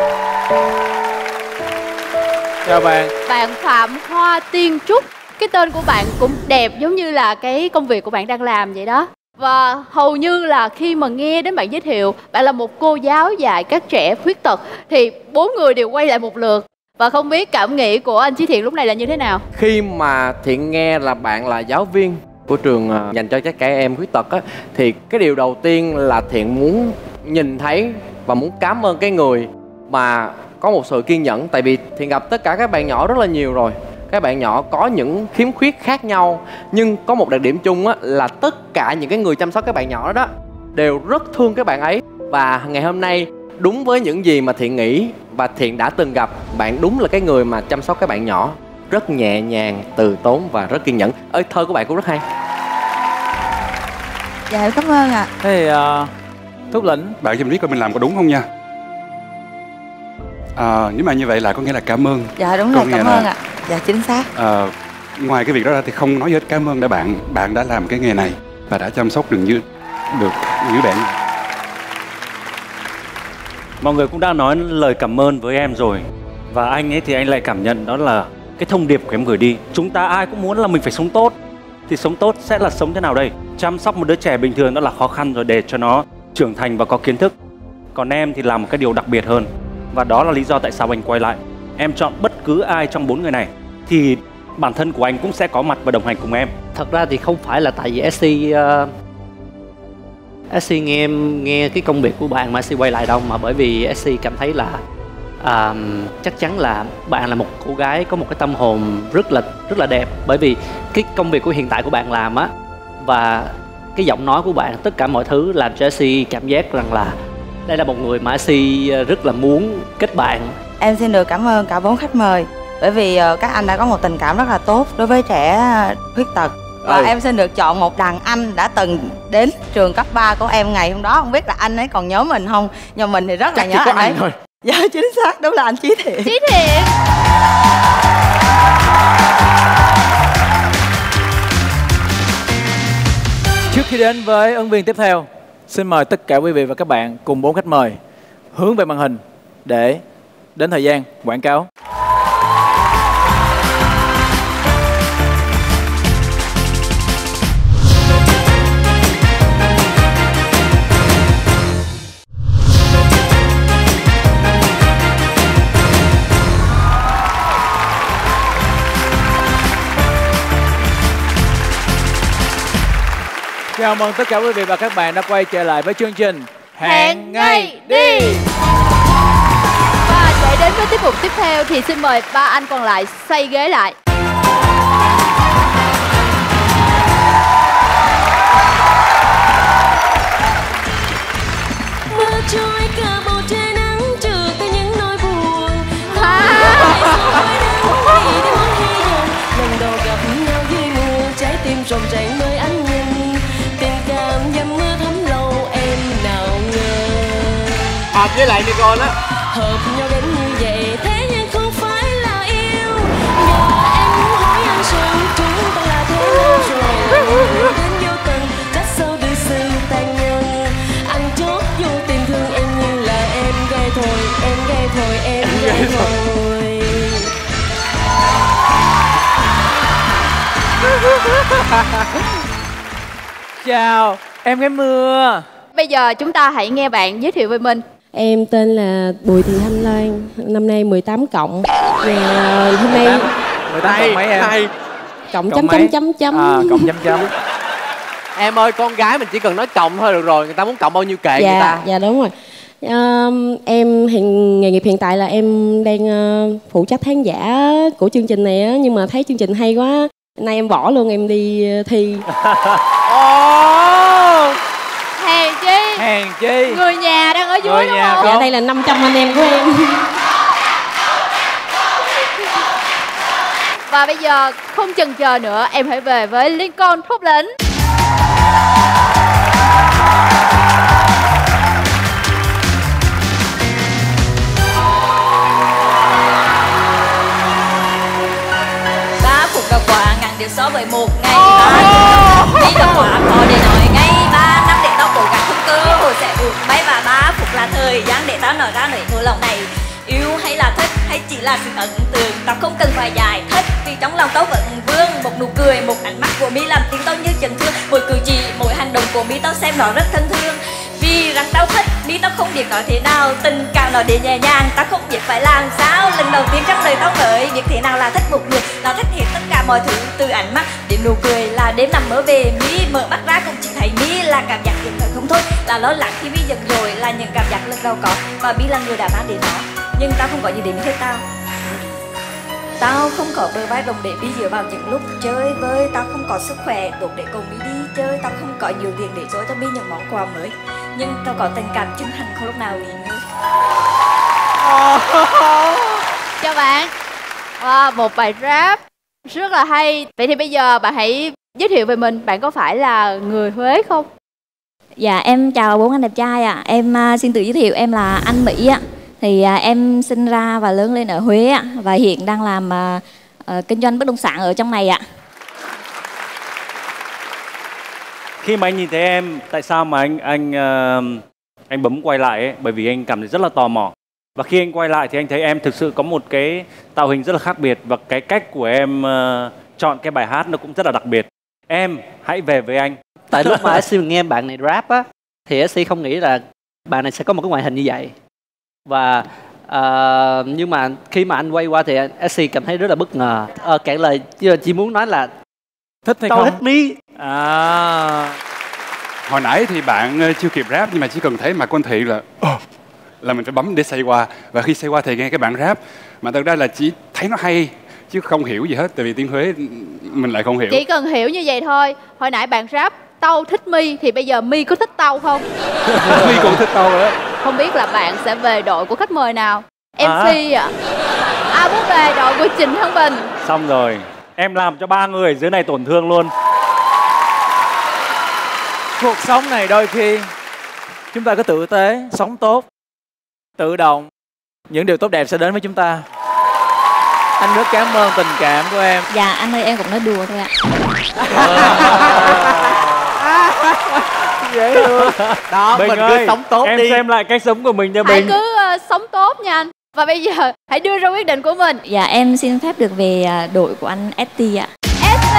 Chào bạn. Bạn Phạm Hoa Tiên Trúc. Cái tên của bạn cũng đẹp giống như là cái công việc của bạn đang làm vậy đó. Và hầu như là khi mà nghe đến bạn giới thiệu bạn là một cô giáo dạy các trẻ khuyết tật thì 4 người đều quay lại một lượt. Và không biết cảm nghĩ của anh Chí Thiện lúc này là như thế nào? Khi mà Thiện nghe là bạn là giáo viên của trường dành cho các trẻ em khuyết tật á, thì cái điều đầu tiên là Thiện muốn nhìn thấy và muốn cảm ơn cái người mà có một sự kiên nhẫn. Tại vì Thiện gặp tất cả các bạn nhỏ rất là nhiều rồi. Các bạn nhỏ có những khiếm khuyết khác nhau, nhưng có một đặc điểm chung á, là tất cả những cái người chăm sóc các bạn nhỏ đó đều rất thương các bạn ấy. Và ngày hôm nay đúng với những gì mà Thiện nghĩ và Thiện đã từng gặp, bạn đúng là cái người mà chăm sóc các bạn nhỏ rất nhẹ nhàng, từ tốn và rất kiên nhẫn. Thơ của bạn cũng rất hay. Dạ em cảm ơn ạ. Thế thì Thúc Lĩnh, bạn cho mình biết coi mình làm có đúng không nha. Nếu mà như vậy là có nghĩa là cảm ơn. Dạ đúng rồi, cảm ơn ạ. Dạ chính xác. Ngoài cái việc đó ra thì không nói gì hết, cảm ơn bạn đã làm cái nghề này và đã chăm sóc được như bạn. Mọi người cũng đã nói lời cảm ơn với em rồi. Và anh ấy thì anh lại cảm nhận đó là cái thông điệp của em gửi đi. Chúng ta ai cũng muốn là mình phải sống tốt. Thì sống tốt sẽ là sống thế nào đây? Chăm sóc một đứa trẻ bình thường đó là khó khăn rồi, để cho nó trưởng thành và có kiến thức. Còn em thì làm một cái điều đặc biệt hơn. Và đó là lý do tại sao anh quay lại. Em chọn bất cứ ai trong 4 người này thì bản thân của anh cũng sẽ có mặt và đồng hành cùng em. Thật ra thì không phải là tại vì SC nghe cái công việc của bạn mà SC quay lại đâu, mà bởi vì SC cảm thấy là chắc chắn là bạn là một cô gái có một cái tâm hồn rất là đẹp. Bởi vì cái công việc của hiện tại của bạn làm á, và cái giọng nói của bạn, tất cả mọi thứ làm cho SC cảm giác rằng là đây là một người mà SC rất là muốn kết bạn. Em xin được cảm ơn cả 4 khách mời, bởi vì các anh đã có một tình cảm rất là tốt đối với trẻ khuyết tật. Và em xin được chọn một đàn anh đã từng đến trường cấp 3 của em ngày hôm đó. Không biết là anh ấy còn nhớ mình không, nhưng mình thì rất là nhớ anh ấy. Rồi. Dạ chính xác, đúng là anh Chí Thiện. Chí Thiện. Trước khi đến với ứng viên tiếp theo, xin mời tất cả quý vị và các bạn cùng 4 khách mời hướng về màn hình để đến thời gian quảng cáo. Chào mừng tất cả quý vị và các bạn đã quay trở lại với chương trình Hẹn Ngày Đi. Và để đến với tiết mục tiếp theo thì xin mời 3 anh còn lại xoay ghế lại. Mưa trôi cả bầu trời nắng trừ tới những nỗi buồn. Lần đầu gặp nhau dưới mưa, trái tim rộn ràng nơi ánh nhìn. Tình cảm dầm mưa thấm lâu em nào ngờ. Hợp với lại Nicole á. Hợp nhau đến như vậy thế nhưng không phải là yêu. Giờ em muốn hỏi anh rằng chúng ta là thế nào rồi. Đến vô tình cách sâu từ sự tàn nhẫn. Anh chốt vô tình thương em như là em gay thôi, em gay thôi, em gay thôi. Chào, em gái mưa. Bây giờ chúng ta hãy nghe bạn giới thiệu về mình. Em tên là Bùi Thị Thanh Loan, năm nay 18 cộng. Và hôm nay 18 cộng mấy em? Cộng Cộng chấm. Cộng chấm. Em ơi, con gái mình chỉ cần nói cộng thôi được rồi, người ta muốn cộng bao nhiêu kệ người ta. Dạ đúng rồi. Em nghề nghiệp hiện tại là em đang phụ trách khán giả của chương trình này á, nhưng mà thấy chương trình hay quá, nay em bỏ luôn, em đi thi. Hèn chi. Người nhà đang ở dưới Người đúng nhà không? Dạ đây là 500 anh em của em. Và bây giờ không chần chờ nữa, em hãy về với Lincoln Phúc Lĩnh. Ba phút đã qua ngàn điều so với một ngày. Đi đã quá khó để nói ngay. 3 năm để tao cố gắng không cơ hội sẽ vụt bay, và 3 phút là thời gian để tao nói ra nỗi lòng này. Yêu hay là thích hay chỉ là sự ấn tượng, tao không cần phải giải thích vì trong lòng tao vẫn vương. Một nụ cười, một ánh mắt của mi làm tiếng tao như chấn thương. Mỗi cử chỉ, mỗi hành động của mi tao xem nó rất thân thương. Vì rằng tao thích mi tao không biết nói thế nào, tình cảm nó đến nhẹ nhàng tao không biết phải làm sao. Lần đầu tiên trong đời tao mới biết thế nào là thích một người, là thích hết tất cả mọi thứ từ ánh mắt đến nụ cười. Là đêm nằm mơ về mi, mở mắt ra cũng chỉ thấy mi, là cảm giác tuyệt vời không thôi. Là lo lắng khi mi giận rồi, là những cảm giác lần đầu có, và mi là người đã mang đến nó. Nhưng tao không có gì để mi thích tao. Tao không có bờ vai rộng để đi dựa vào những lúc chơi vơi. Tao không có sức khỏe tốt để cùng mi đi chơi. Tao không có nhiều tiền để dối cho mi những món quà mới. Nhưng tao có tình cảm chân thành không lúc nào nghỉ ngơi. Chào bạn. Một bài rap rất là hay. Vậy thì bây giờ bạn hãy giới thiệu về mình. Bạn có phải là người Huế không? Dạ em chào bốn anh đẹp trai ạ. Em xin tự giới thiệu em là anh Mỹ ạ. Thì em sinh ra và lớn lên ở Huế ạ, và hiện đang làm kinh doanh bất động sản ở trong này ạ. Khi mà anh nhìn thấy em, tại sao mà anh bấm quay lại ấy? Bởi vì anh cảm thấy rất là tò mò. Và khi anh quay lại thì anh thấy em thực sự có một cái tạo hình rất là khác biệt, và cái cách của em chọn cái bài hát nó cũng rất là đặc biệt. Em hãy về với anh. Tại lúc mà SC nghe bạn này rap á, thì SC không nghĩ là bạn này sẽ có một cái ngoại hình như vậy. Và nhưng mà khi mà anh quay qua thì SC cảm thấy rất là bất ngờ. Cạn lời chỉ muốn nói là thích hay tao không? thích mi. Hồi nãy thì bạn chưa kịp rap, nhưng mà chỉ cần thấy mặt của anh Thiện là mình phải bấm để xoay qua. Và khi xoay qua thì nghe cái bạn rap, mà thật ra là chỉ thấy nó hay chứ không hiểu gì hết, tại vì tiếng Huế mình lại không hiểu. Chỉ cần hiểu như vậy thôi. Hồi nãy bạn rap tao thích mi, thì bây giờ mi có thích tao không? Mi cũng thích tao đó. Không biết là bạn sẽ về đội của khách mời nào? MC ạ. Muốn về đội của Trịnh Thăng Bình. Xong rồi, em làm cho 3 người dưới này tổn thương luôn. Cuộc sống này đôi khi chúng ta cứ tử tế, sống tốt, tự động, những điều tốt đẹp sẽ đến với chúng ta. Anh rất cảm ơn tình cảm của em. Dạ anh ơi, em cũng nói đùa thôi ạ. Dễ thương. Đó, Bình mình ơi, cứ sống tốt em đi. xem lại cách sống của mình cho Hãy Bình. cứ sống tốt nha anh. Và bây giờ hãy đưa ra quyết định của mình. Dạ em xin phép được về đội của anh ST ạ. ST.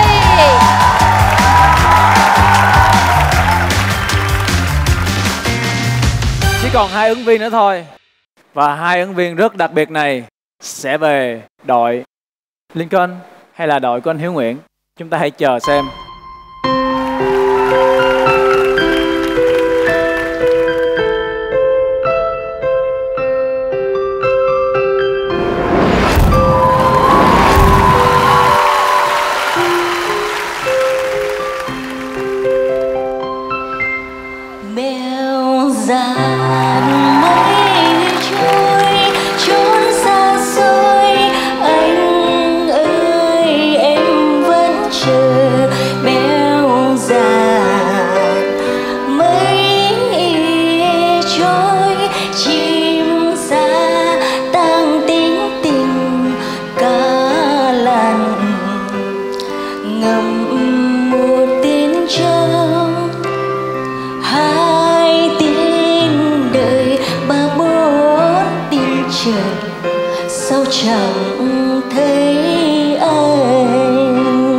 Chỉ còn 2 ứng viên nữa thôi. Và 2 ứng viên rất đặc biệt này sẽ về đội Lincoln hay là đội của anh Hiếu Nguyễn. Chúng ta hãy chờ xem. Bèo dàn mây trôi trốn xa xôi, anh ơi em vẫn chờ. Bèo dàn mây trôi chim xa tang tiếng tình cá lặn, ngầm một tiếng trâu, hai tiếng đợi, ba bốn tiếng chờ, sao chẳng thấy anh.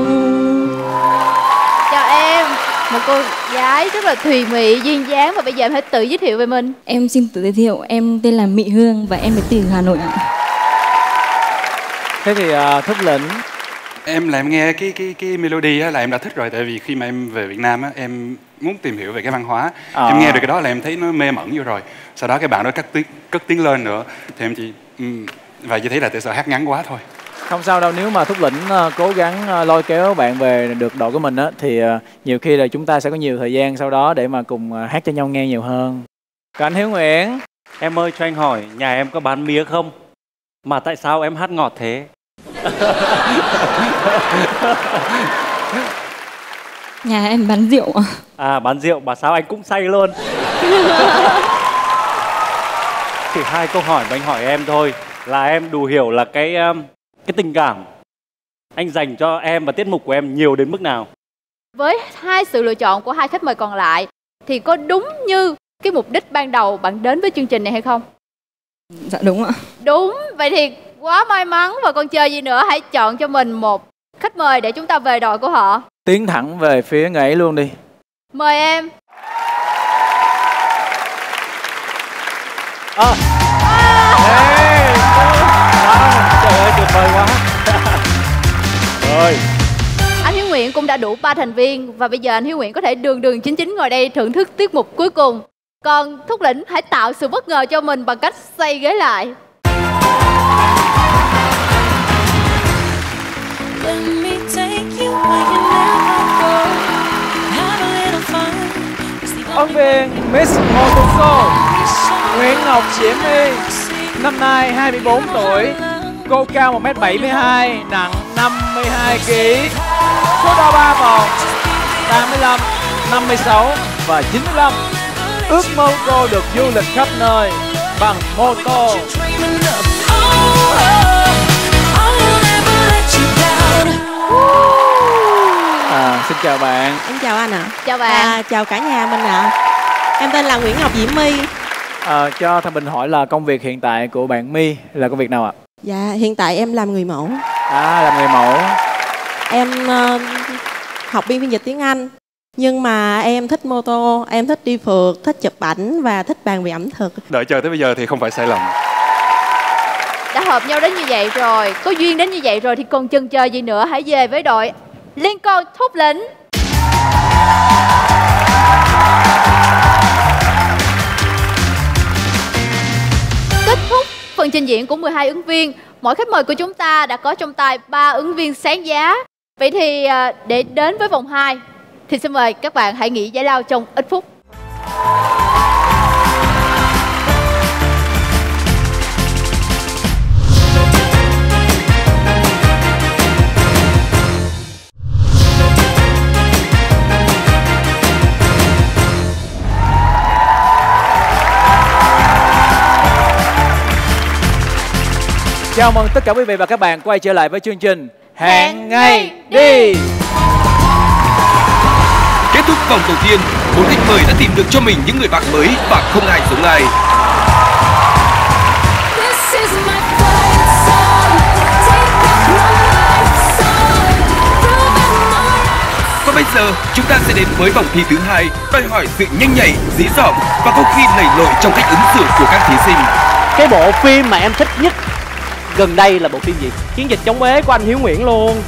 Chào em, một cô gái rất là thùy mị, duyên dáng. Và bây giờ em hãy tự giới thiệu về mình. Em xin tự giới thiệu, em tên là Mỹ Hương và em đến từ Hà Nội ạ. Thế thì Thức Lĩnh. Em là em nghe cái melody á là em đã thích rồi, tại vì khi mà em về Việt Nam á em muốn tìm hiểu về cái văn hóa. Em nghe được cái đó là em thấy nó mê mẩn vô rồi. Sau đó cái bạn đó cất tiếng lên nữa thì em chỉ và chỉ thấy là tại sao hát ngắn quá thôi. Không sao đâu, nếu mà Thúc Lĩnh cố gắng lôi kéo bạn về được đội của mình á thì nhiều khi là chúng ta sẽ có nhiều thời gian sau đó để mà cùng hát cho nhau nghe nhiều hơn. Còn anh Hiếu Nguyễn. Em ơi cho anh hỏi, nhà em có bán mía không? Mà tại sao em hát ngọt thế? Nhà em bán rượu à? À bán rượu, bảo sao anh cũng say luôn. Chỉ 2 câu hỏi mà anh hỏi em thôi là em đủ hiểu là cái tình cảm anh dành cho em và tiết mục của em nhiều đến mức nào. Với 2 sự lựa chọn của 2 khách mời còn lại thì có đúng như cái mục đích ban đầu bạn đến với chương trình này hay không? Dạ đúng ạ. Đúng, vậy thì quá may mắn và còn chờ gì nữa, hãy chọn cho mình một khách mời để chúng ta về đội của họ. Tiến thẳng về phía người ấy luôn đi. Mời em. Trời ơi tuyệt vời quá. Rồi. Anh Hiếu Nguyễn cũng đã đủ 3 thành viên và bây giờ anh Hiếu Nguyễn có thể đường chính ngồi đây thưởng thức tiết mục cuối cùng. Còn Thúc Lĩnh hãy tạo sự bất ngờ cho mình bằng cách xoay ghế lại. Ứng viên Miss Motor Show Nguyễn Ngọc Diễm My, năm nay 24 tuổi, cô cao 1m72, nặng 52kg, số đo 3 vòng 85, 56 và 95. Ước mơ cô được du lịch khắp nơi bằng mô tô. Xin chào bạn. Em chào anh ạ. Chào bạn. Chào cả nhà mình ạ. Em tên là Nguyễn Ngọc Diễm My. Cho Thanh Bình hỏi là công việc hiện tại của bạn My là công việc nào ạ? Dạ, hiện tại em làm người mẫu. Làm người mẫu. Em học biên phiên dịch tiếng Anh. Nhưng mà em thích mô tô, em thích đi phượt, thích chụp ảnh và thích bàn về ẩm thực. Đợi chờ tới bây giờ thì không phải sai lầm. Đã hợp nhau đến như vậy rồi, có duyên đến như vậy rồi thì còn chần chờ gì nữa, hãy về với đội Liên Côn Thúc Lĩnh. Kết thúc phần trình diễn của 12 ứng viên, mỗi khách mời của chúng ta đã có trong tay 3 ứng viên sáng giá. Vậy thì để đến với vòng 2 thì xin mời các bạn hãy nghỉ giải lao trong ít phút. Chào mừng tất cả quý vị và các bạn quay trở lại với chương trình Hẹn Ngày Đi. Kết thúc vòng đầu tiên, 4 khách mời đã tìm được cho mình những người bạn mới và không ai giống ai. Và bây giờ chúng ta sẽ đến với vòng thi thứ 2, đòi hỏi sự nhanh nhạy, dí dỏm và có khi nảy lội trong cách ứng xử của các thí sinh. Cái bộ phim mà em thích nhất gần đây là bộ phim gì? Chiến dịch chống ế của anh Hiếu Nguyễn luôn.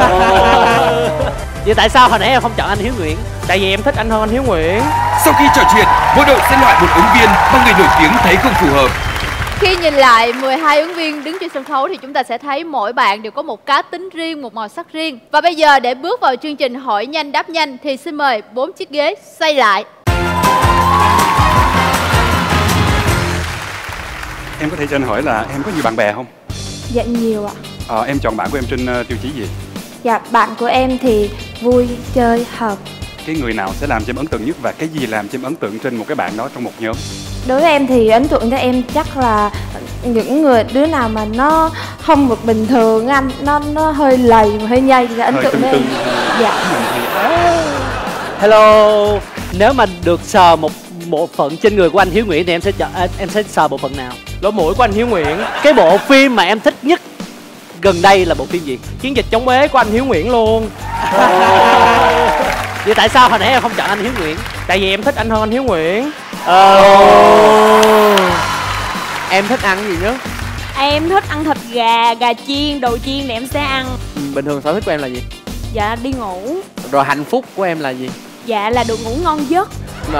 Vậy tại sao hồi nãy em không chọn anh Hiếu Nguyễn? Tại vì em thích anh hơn anh Hiếu Nguyễn. Sau khi trò chuyện, mỗi đội sẽ loại một ứng viên mà người nổi tiếng thấy không phù hợp. Khi nhìn lại 12 ứng viên đứng trên sân khấu thì chúng ta sẽ thấy mỗi bạn đều có một cá tính riêng, một màu sắc riêng. Và bây giờ để bước vào chương trình hỏi nhanh đáp nhanh thì xin mời 4 chiếc ghế xoay lại. Em có thể cho anh hỏi là em có nhiều bạn bè không? Dạ nhiều ạ. Em chọn bạn của em trên tiêu chí gì? Dạ bạn của em thì vui, chơi, hợp. Cái người nào sẽ làm cho em ấn tượng nhất và cái gì làm cho em ấn tượng trên một cái bạn đó trong một nhóm? Đối với em thì ấn tượng cho em chắc là những đứa nào mà nó không được bình thường anh, nó hơi lầy mà hơi nhây thì sẽ ấn tượng với em. Dạ. Hello. Nếu mà được sờ một bộ phận trên người của anh Hiếu Nguyễn thì em sẽ sờ bộ phận nào? Lỗ mũi của anh Hiếu Nguyễn. Cái bộ phim mà em thích nhất gần đây là bộ phim gì? Chiến dịch chống ế của anh Hiếu Nguyễn luôn. Vậy tại sao hồi nãy em không chọn anh Hiếu Nguyễn? Tại vì em thích anh hơn anh Hiếu Nguyễn. Em thích ăn gì nữa? Em thích ăn thịt gà, gà chiên, đồ chiên thì em sẽ ăn. Bình thường sở thích của em là gì? Dạ đi ngủ. Rồi hạnh phúc của em là gì? Dạ là được ngủ ngon giấc.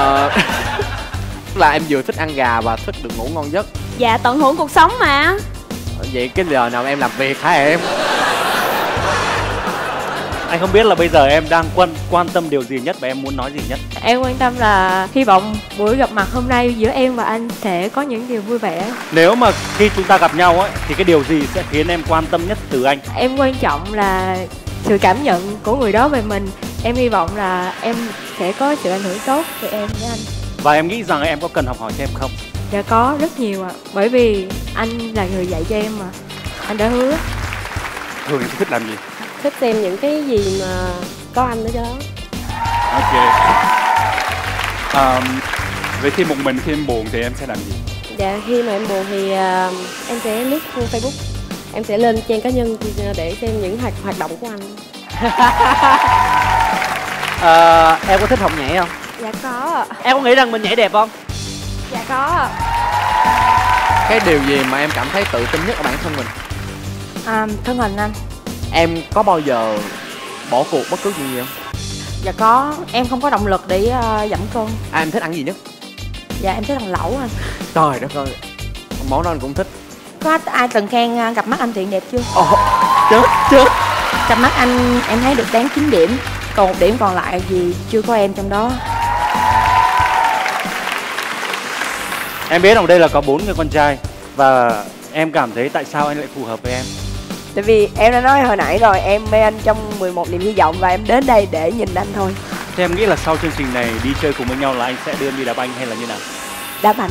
Là em vừa thích ăn gà và thích được ngủ ngon giấc. Dạ tận hưởng cuộc sống mà. Vậy cái giờ nào em làm việc hả em? Anh không biết là bây giờ em đang quan tâm điều gì nhất và em muốn nói gì nhất. Em quan tâm là hy vọng buổi gặp mặt hôm nay giữa em và anh sẽ có những điều vui vẻ. Nếu mà khi chúng ta gặp nhau ấy thì cái điều gì sẽ khiến em quan tâm nhất từ anh? Em quan trọng là sự cảm nhận của người đó về mình. Em hy vọng là em sẽ có sự ảnh hưởng tốt từ em với anh. Và em nghĩ rằng em có cần học hỏi cho em không? Dạ có, rất nhiều ạ. Bởi vì anh là người dạy cho em mà. Anh đã hứa. Thường em thích làm gì? Thích xem những cái gì mà có anh ở đó. Ok. Vậy khi một mình, khi em buồn thì em sẽ làm gì? Dạ khi mà em buồn thì em sẽ lướt Facebook. Em sẽ lên trang cá nhân để xem những hoạt động của anh. Em có thích học nhảy không? Dạ có. Em có nghĩ rằng mình nhảy đẹp không? Dạ có. Cái điều gì mà em cảm thấy tự tin nhất ở bản thân mình? Thân hình anh. Em có bao giờ bỏ cuộc bất cứ chuyện gì không? Dạ có. Em không có động lực để giảm cân. Em thích ăn gì nhất? Dạ em thích ăn lẩu anh. Trời đất ơi, món đó anh cũng thích. Có ai từng khen cặp mắt anh Thiện đẹp chưa? Chết. Cặp mắt anh em thấy được đáng 9 điểm. Còn 1 điểm còn lại vì chưa có em trong đó. Em biết rằng đây là có 4 người con trai và em cảm thấy tại sao anh lại phù hợp với em? Tại vì em đã nói hồi nãy rồi, em mê anh trong 11 niềm hy vọng và em đến đây để nhìn anh thôi. Thế em nghĩ là sau chương trình này đi chơi cùng với nhau là anh sẽ đưa em đi đá banh hay là như nào? Đá banh.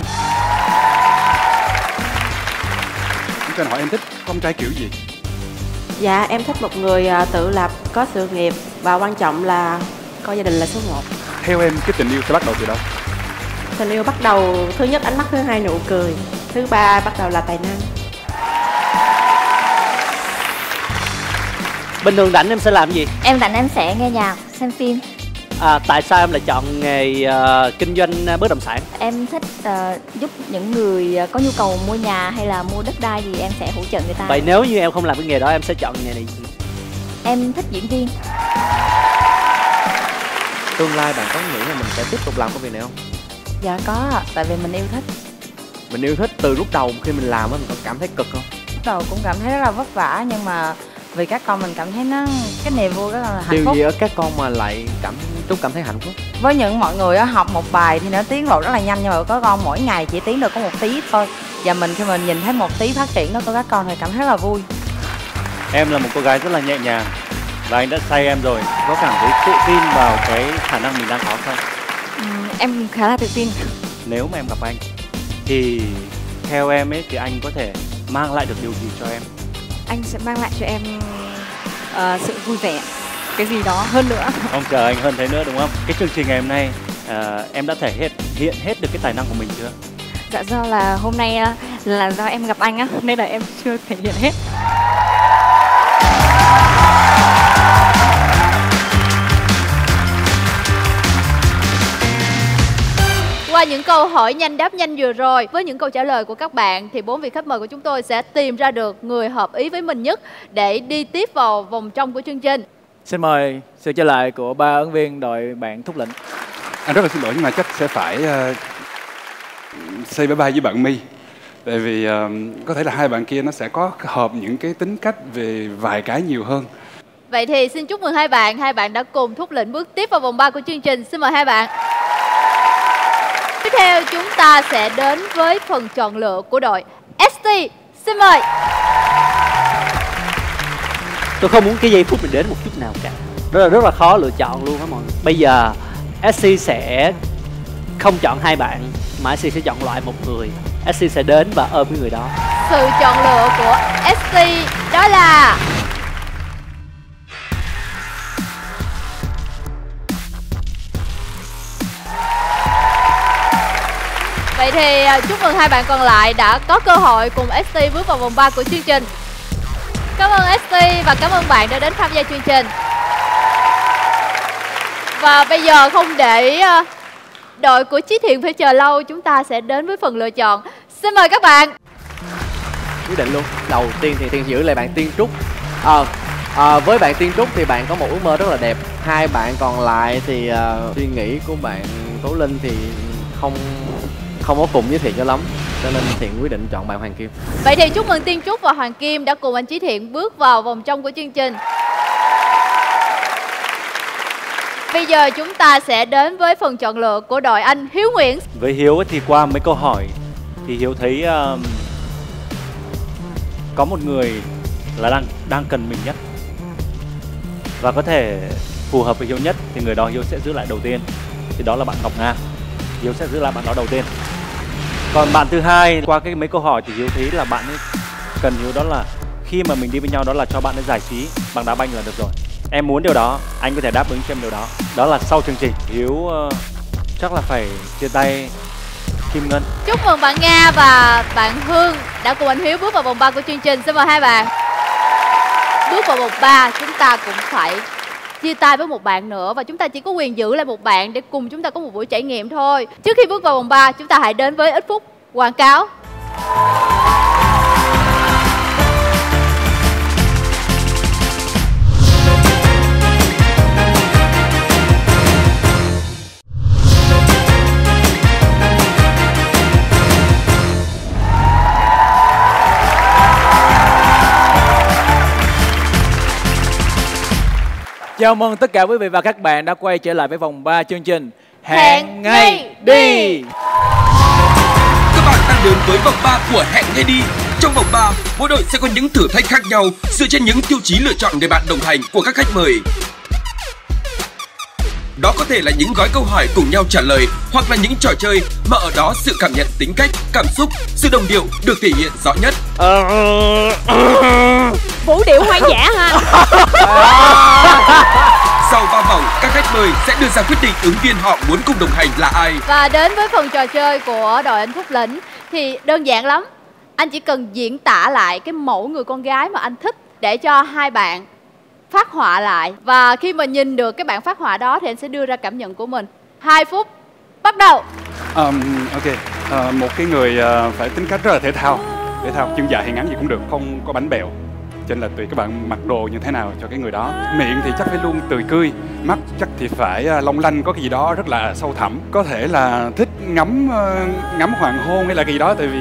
Em cần hỏi em thích con trai kiểu gì? Dạ em thích một người tự lập, có sự nghiệp và quan trọng là coi gia đình là số 1. Theo em cái tình yêu sẽ bắt đầu từ đâu? Tình yêu bắt đầu thứ nhất ánh mắt, thứ hai nụ cười, thứ ba bắt đầu là tài năng. Bình thường rảnh em sẽ làm gì? Em rảnh em sẽ nghe nhạc, xem phim. Tại sao em lại chọn nghề kinh doanh bất động sản? Em thích giúp những người có nhu cầu mua nhà hay là mua đất đai thì em sẽ hỗ trợ người ta. Vậy nếu như em không làm cái nghề đó em sẽ chọn nghề này gì? Em thích diễn viên. Tương lai bạn có nghĩ là mình sẽ tiếp tục làm công việc này không? Dạ có ạ, tại vì mình yêu thích. Mình yêu thích từ lúc đầu khi mình làm á, mình có cảm thấy cực không? Lúc đầu cũng cảm thấy rất là vất vả nhưng mà vì các con mình cảm thấy nó cái niềm vui rất là hạnh Điều phúc. gì ở các con mà lại Trúc cảm thấy hạnh phúc? Với những mọi người á, học một bài thì nó tiến bộ rất là nhanh nhưng mà có con mỗi ngày chỉ tiến được có 1 tí thôi. Và mình khi mình nhìn thấy 1 tí phát triển đó của các con thì cảm thấy rất là vui. Em là một cô gái rất là nhẹ nhàng và anh đã say em rồi. Có cảm thấy tự tin vào cái khả năng mình đang có không? Em khá là tự tin. Nếu mà em gặp anh thì theo em ấy thì anh có thể mang lại được điều gì cho em? Anh sẽ mang lại cho em sự vui vẻ, cái gì đó hơn nữa. Không chờ anh hơn thế nữa đúng không? Cái chương trình ngày hôm nay em đã thể hiện hết được cái tài năng của mình chưa? Dạ do là hôm nay là do em gặp anh á nên là em chưa thể hiện hết. Qua những câu hỏi nhanh đáp nhanh vừa rồi, với những câu trả lời của các bạn thì 4 vị khách mời của chúng tôi sẽ tìm ra được người hợp ý với mình nhất để đi tiếp vào vòng trong của chương trình. Xin mời sự trở lại của 3 ứng viên đội bạn Thúc Lĩnh. Anh rất là xin lỗi nhưng mà chắc sẽ phải say bye bye với bạn My. Tại vì có thể là hai bạn kia nó sẽ có hợp những cái tính cách về vài cái nhiều hơn. Vậy thì xin chúc mừng hai bạn đã cùng Thúc Lĩnh bước tiếp vào vòng 3 của chương trình. Xin mời hai bạn. Tiếp theo chúng ta sẽ đến với phần chọn lựa của đội ST. Xin mời. Tôi không muốn cái giây phút mình đến một chút nào cả. Rất là khó lựa chọn luôn á mọi người. Bây giờ SC sẽ không chọn hai bạn mà SC sẽ chọn loại một người. SC sẽ đến và ôm cái người đó. Sự chọn lựa của ST đó là vậy thì chúc mừng hai bạn còn lại đã có cơ hội cùng ST bước vào vòng 3 của chương trình. Cảm ơn ST và cảm ơn bạn đã đến tham gia chương trình. Và bây giờ không để đội của Chí Thiện phải chờ lâu, chúng ta sẽ đến với phần lựa chọn. Xin mời các bạn. Quyết định luôn. Đầu tiên thì Tiên giữ lại bạn Tiên Trúc. Với bạn Tiên Trúc thì bạn có một ước mơ rất là đẹp. Hai bạn còn lại thì suy nghĩ của bạn Tố Linh thì không có cùng với Thiện cho lắm, cho nên Thiện quyết định chọn bạn Hoàng Kim. Vậy thì chúc mừng Tiên Trúc và Hoàng Kim đã cùng anh Chí Thiện bước vào vòng trong của chương trình. bây giờ chúng ta sẽ đến với phần chọn lựa của đội anh Hiếu Nguyễn. Với Hiếu thì qua mấy câu hỏi thì Hiếu thấy có một người là đang cần mình nhất và có thể phù hợp với Hiếu nhất, thì người đó Hiếu sẽ giữ lại đầu tiên, thì đó là bạn Ngọc Nga. Hiếu sẽ giữ lại bạn đó đầu tiên. Còn bạn thứ hai, qua cái mấy câu hỏi thì Hiếu thấy là bạn ấy cần Hiếu, đó là khi mà mình đi với nhau đó là cho bạn ấy giải trí bằng đá banh là được rồi. Em muốn điều đó, anh có thể đáp ứng cho em điều đó. Đó là sau chương trình Hiếu chắc là phải chia tay Kim Ngân. Chúc mừng bạn Nga và bạn Hương đã cùng anh Hiếu bước vào vòng 3 của chương trình. Xin mời hai bạn. Bước vào vòng 3 chúng ta cũng phải chia tay với một bạn nữa, và chúng ta chỉ có quyền giữ lại một bạn để cùng chúng ta có một buổi trải nghiệm thôi. Trước khi bước vào vòng 3, chúng ta hãy đến với ít phút quảng cáo. Chào mừng tất cả quý vị và các bạn đã quay trở lại với vòng 3 chương trình Hẹn Ngay Đi. Các bạn đang đến với vòng 3 của Hẹn Ngay Đi. Trong vòng 3, mỗi đội sẽ có những thử thách khác nhau dựa trên những tiêu chí lựa chọn người bạn đồng hành của các khách mời. Đó có thể là những gói câu hỏi cùng nhau trả lời, hoặc là những trò chơi mà ở đó sự cảm nhận, tính cách, cảm xúc, sự đồng điệu được thể hiện rõ nhất. Vũ điệu hoang dã ha. Sau 3 vòng, các khách mời sẽ đưa ra quyết định ứng viên họ muốn cùng đồng hành là ai. Và đến với phần trò chơi của đội anh Phúc Lĩnh thì đơn giản lắm. Anh chỉ cần diễn tả lại cái mẫu người con gái mà anh thích để cho hai bạn phát họa lại. Và khi mà nhìn được cái bản phát họa đó thì anh sẽ đưa ra cảm nhận của mình. 2 phút, bắt đầu. Một cái người phải tính cách rất là thể thao, chân dài hay ngắn gì cũng được, không có bánh bèo. Cho nên là tùy các bạn mặc đồ như thế nào cho cái người đó. Miệng thì chắc phải luôn tươi cười, mắt chắc thì phải long lanh, có cái gì đó rất là sâu thẳm. Có thể là thích ngắm hoàng hôn hay là cái gì đó, tại vì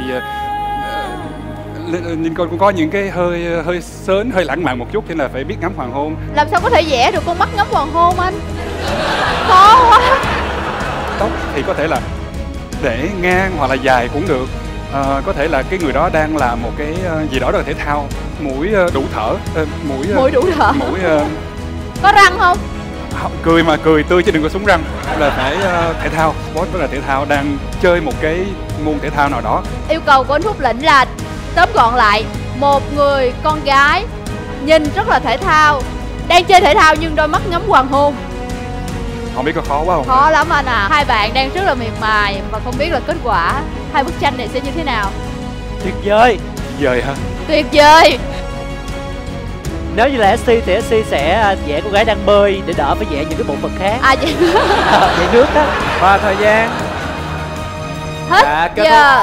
nhìn con cũng có những cái hơi sến, hơi lãng mạn một chút, cho nên là phải biết ngắm hoàng hôn. Làm sao có thể vẽ được con mắt ngắm hoàng hôn anh? Khó quá. Tóc thì có thể là để ngang hoặc là dài cũng được. Có thể là cái người đó đang làm một cái gì đó rất là thể thao. Mũi đủ thở. Mũi đủ thở. Mũi có răng không? Cười mà cười tươi chứ đừng có súng răng. Là phải thể thao, sport rất là thể thao, đang chơi một cái môn thể thao nào đó. Yêu cầu của anh Phúc Lĩnh là tóm gọn lại, một người con gái nhìn rất là thể thao, đang chơi thể thao nhưng đôi mắt ngắm hoàng hôn. Không biết có khó quá không? Khó lắm anh à. Hai bạn đang rất là miệt mài và không biết là kết quả hai bức tranh này sẽ như thế nào. Tuyệt vời. Tuyệt vời hả? Tuyệt vời. Nếu như là SC thì SC sẽ vẽ cô gái đang bơi để đỡ phải vẽ những cái bộ phận khác. Vậy vẽ nước đó. Và thời gian hết giờ.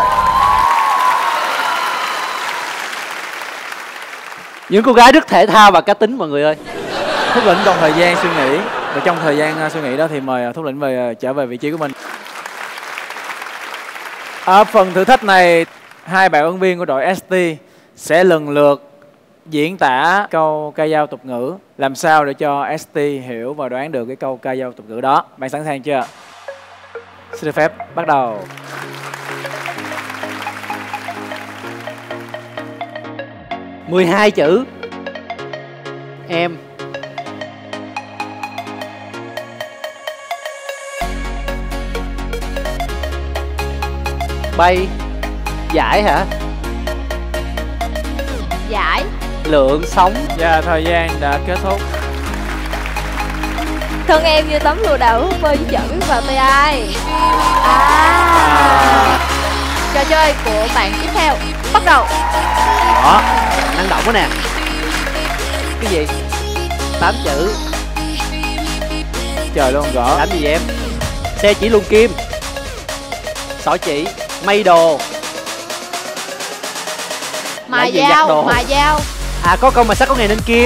Những cô gái rất thể thao và cá tính mọi người ơi. Thúc Lĩnh còn thời gian suy nghĩ. Và trong thời gian suy nghĩ đó thì mời Thúc Lĩnh trở về vị trí của mình. Ở phần thử thách này, hai bạn ứng viên của đội ST sẽ lần lượt diễn tả câu ca dao tục ngữ, làm sao để cho ST hiểu và đoán được cái câu ca dao tục ngữ đó. Bạn sẵn sàng chưa? Xin được phép bắt đầu. "12 chữ. Em. Bay. Giải hả? Giải. Lượng sống. Và thời gian đã kết thúc. Thân em như tấm lụa đảo bơi với chợ biết vào tay ai. Trò chơi của bạn tiếp theo bắt đầu. Đó, năng động quá nè. Cái gì? 8 chữ. Trời luôn gõ. Làm gì em? Xe chỉ luồn kim. Xỏ chỉ. Mây đồ. Mài dao. Mài dao. À, có câu mà sắt có ngày nên kim.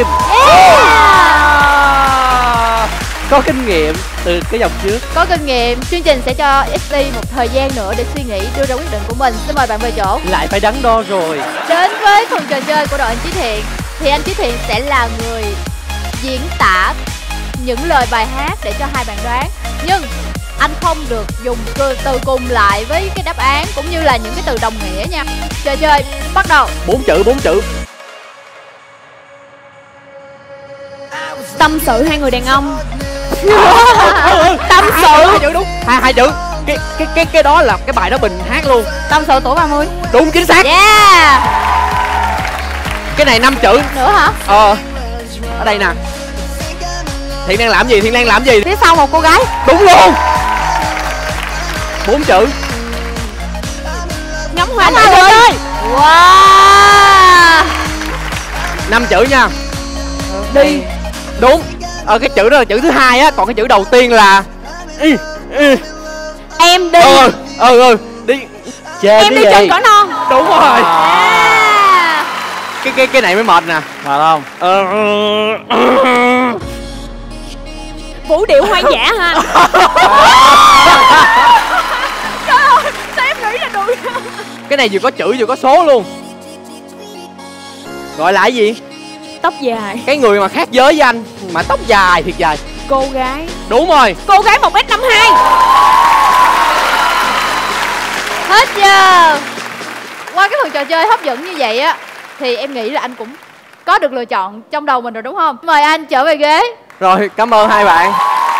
Có kinh nghiệm từ cái dòng trước. Có kinh nghiệm. Chương trình sẽ cho ST một thời gian nữa để suy nghĩ, đưa ra quyết định của mình. Xin mời bạn về chỗ. Lại phải đắn đo rồi. Đến với phần trò chơi của đội anh Chí Thiện thì anh Chí Thiện sẽ là người diễn tả những lời bài hát để cho hai bạn đoán. Nhưng anh không được dùng từ cùng lại với cái đáp án cũng như là những cái từ đồng nghĩa nha. Trò chơi bắt đầu. 4 chữ. Tâm sự hai người đàn ông. Tâm sự. Hai chữ đúng. Hai chữ. Cái đó là cái bài đó Bình hát luôn. Tâm sự tuổi 30. Đúng, chính xác. Yeah. Cái này 5 chữ. Nữa hả? Ở đây nè. Thiện đang làm gì? Phía sau một cô gái. Đúng luôn. 4 chữ. Ngắm hoa nở ơi. Wow. 5 chữ nha. Đi. Đúng. Cái chữ đó là chữ thứ hai á, còn cái chữ đầu tiên là em đi. Đi. Em đi trên cỏ non. Đúng rồi. Cái này mới mệt nè. Mệt không? Vũ điệu hoang dã ha. Trời ơi, sao em nghĩ là được? Cái này vừa có chữ vừa có số luôn. Gọi là cái gì? Tóc dài. Cái người mà khác giới với anh mà tóc dài thiệt dài. Cô gái. Đúng rồi. Cô gái 1m52. Hết giờ. Qua cái phần trò chơi hấp dẫn như vậy á thì em nghĩ là anh cũng có được lựa chọn trong đầu mình rồi đúng không? Mời anh trở về ghế. Rồi, cảm ơn hai bạn.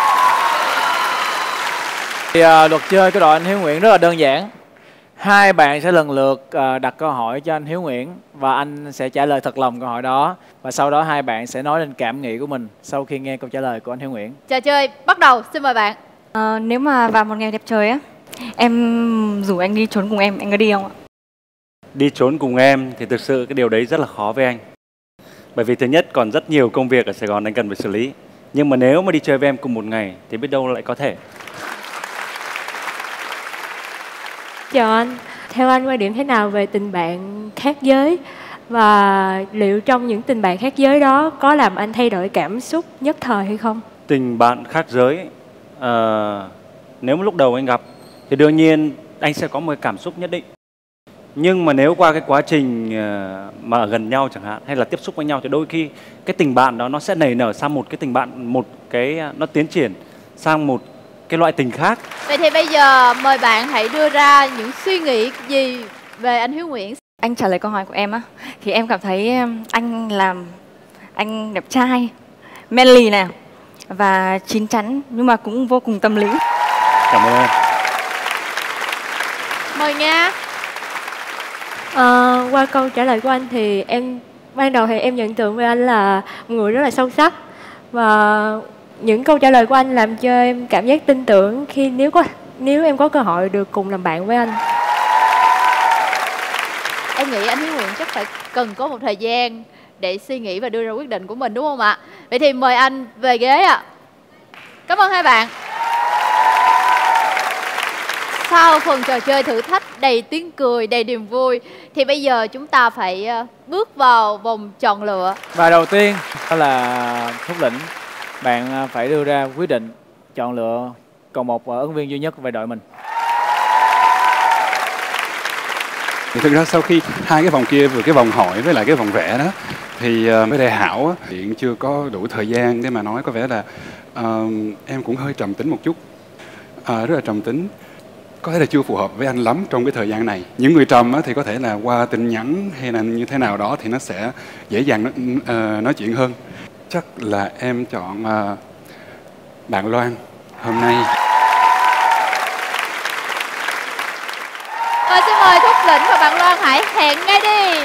Thì luật chơi của đội anh Hiếu Nguyễn rất là đơn giản. Hai bạn sẽ lần lượt đặt câu hỏi cho anh Hiếu Nguyễn và anh sẽ trả lời thật lòng câu hỏi đó. Và sau đó hai bạn sẽ nói lên cảm nghĩ của mình sau khi nghe câu trả lời của anh Hiếu Nguyễn. Trò chơi bắt đầu, xin mời bạn. Nếu mà vào một ngày đẹp trời á, em rủ anh đi trốn cùng em có đi không ạ? Đi trốn cùng em thì thực sự cái điều đấy rất là khó với anh. Bởi vì thứ nhất còn rất nhiều công việc ở Sài Gòn anh cần phải xử lý. Nhưng mà nếu mà đi chơi với em cùng một ngày thì biết đâu lại có thể. Chào anh, theo anh quan điểm thế nào về tình bạn khác giới? Và liệu trong những tình bạn khác giới đó có làm anh thay đổi cảm xúc nhất thời hay không? Tình bạn khác giới, nếu mà lúc đầu anh gặp thì đương nhiên anh sẽ có một cái cảm xúc nhất định. Nhưng mà nếu qua cái quá trình mà gần nhau chẳng hạn hay là tiếp xúc với nhau thì đôi khi cái tình bạn đó nó sẽ nảy nở sang một cái tình bạn, một cái nó tiến triển sang một cái loại tình khác. Vậy thì bây giờ mời bạn hãy đưa ra những suy nghĩ gì về anh Hiếu Nguyễn. Anh trả lời câu hỏi của em á, thì em cảm thấy anh đẹp trai, manly nè và chín chắn nhưng mà cũng vô cùng tâm lý. Cảm ơn em. Mời Nga. Qua câu trả lời của anh thì ban đầu thì em nhận tượng về anh là một người rất là sâu sắc, và những câu trả lời của anh làm cho em cảm giác tin tưởng khi nếu em có cơ hội được cùng làm bạn với anh. Em nghĩ anh Hiếu Nguyễn chắc phải cần có một thời gian để suy nghĩ và đưa ra quyết định của mình đúng không ạ? Vậy thì mời anh về ghế ạ. Cảm ơn hai bạn. Sau phần trò chơi thử thách đầy tiếng cười, đầy niềm vui thì bây giờ chúng ta phải bước vào vòng chọn lựa. Và đầu tiên đó là Thúc Lĩnh. Bạn phải đưa ra quyết định chọn lựa còn một ứng viên duy nhất về đội mình. Thì thực ra sau khi hai cái vòng kia, vừa cái vòng hỏi với lại cái vòng vẽ đó, thì với lại Hảo hiện chưa có đủ thời gian để mà nói, có vẻ là em cũng hơi trầm tính một chút, rất là trầm tính, có thể là chưa phù hợp với anh lắm trong cái thời gian này. Những người trầm thì có thể là qua tin nhắn hay là như thế nào đó thì nó sẽ dễ dàng nói chuyện hơn. Chắc là em chọn bạn Loan hôm nay. Xin mời Thúc Lĩnh và bạn Loan hãy hẹn ngay đi.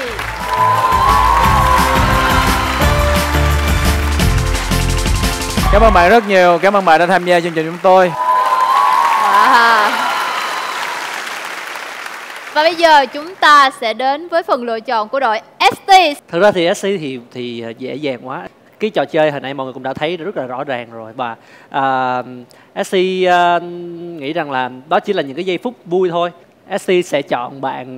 Cảm ơn bạn rất nhiều, cảm ơn bạn đã tham gia chương trình chúng tôi. Wow. Và bây giờ chúng ta sẽ đến với phần lựa chọn của đội ST. Thực ra thì SC thì dễ dàng quá. Cái trò chơi hồi nãy mọi người cũng đã thấy rất là rõ ràng rồi, và SC nghĩ rằng là đó chỉ là những cái giây phút vui thôi. SC sẽ chọn bạn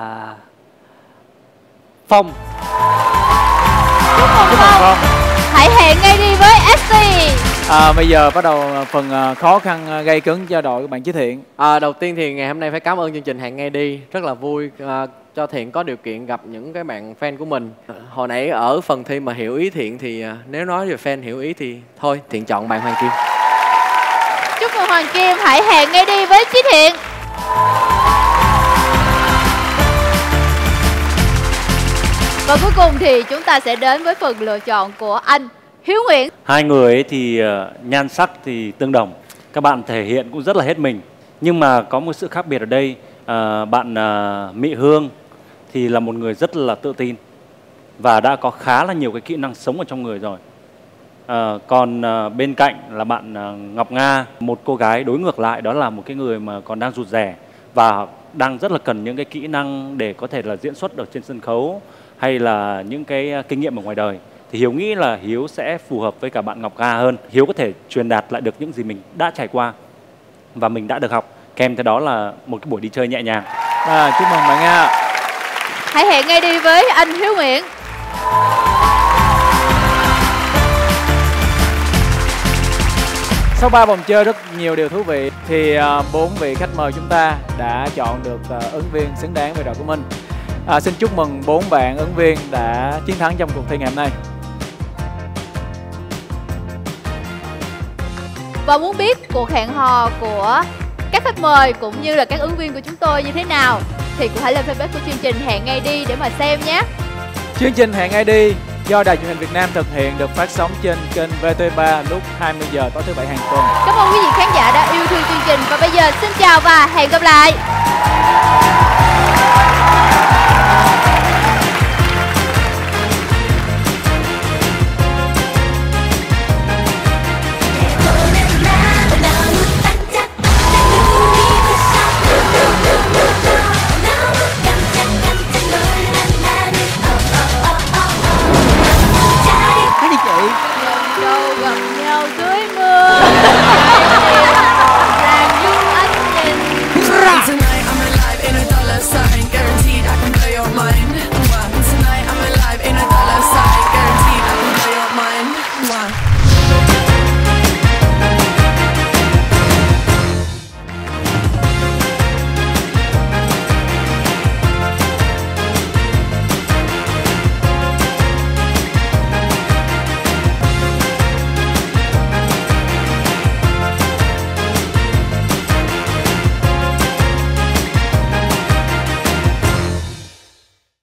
Phong. Chúc mừng Phong. Hãy hẹn ngay đi với SC. Bây giờ bắt đầu phần khó khăn gây cấn cho đội của bạn Chí Thiện. Đầu tiên thì ngày hôm nay phải cảm ơn chương trình Hẹn Ngay Đi, rất là vui. cho Thiện có điều kiện gặp những cái bạn fan của mình. Hồi nãy ở phần thi mà hiểu ý Thiện thì nếu nói về fan hiểu ý thì thôi Thiện chọn bạn Hoàng Kim. Chúc mừng Hoàng Kim, hãy hẹn ngay đi với Chí Thiện. Và cuối cùng thì chúng ta sẽ đến với phần lựa chọn của anh Hiếu Nguyễn. Hai người ấy thì nhan sắc thì tương đồng, các bạn thể hiện cũng rất là hết mình. Nhưng mà có một sự khác biệt ở đây, bạn Mỹ Hương thì là một người rất là tự tin và đã có khá là nhiều cái kỹ năng sống ở trong người rồi. Còn bên cạnh là bạn Ngọc Nga, một cô gái đối ngược lại, đó là một cái người mà còn đang rụt rè và đang rất là cần những cái kỹ năng để có thể là diễn xuất ở trên sân khấu hay là những cái kinh nghiệm ở ngoài đời. Thì Hiếu nghĩ là Hiếu sẽ phù hợp với cả bạn Ngọc Nga hơn. Hiếu có thể truyền đạt lại được những gì mình đã trải qua và mình đã được học, kèm theo đó là một cái buổi đi chơi nhẹ nhàng. Chúc mừng bạn Nga. Hãy hẹn ngay đi với anh Hiếu Nguyễn. Sau 3 vòng chơi rất nhiều điều thú vị thì 4 vị khách mời chúng ta đã chọn được ứng viên xứng đáng với đội của mình. Xin chúc mừng 4 bạn ứng viên đã chiến thắng trong cuộc thi ngày hôm nay. Và muốn biết cuộc hẹn hò của các khách mời cũng như là các ứng viên của chúng tôi như thế nào thì cũng hãy lên fanpage của chương trình Hẹn Ngay Đi để mà xem nhé. Chương trình Hẹn Ngay Đi do Đài Truyền hình Việt Nam thực hiện, được phát sóng trên kênh VT3 lúc 20 giờ tối thứ Bảy hàng tuần. Cảm ơn quý vị khán giả đã yêu thương chương trình và bây giờ xin chào và hẹn gặp lại.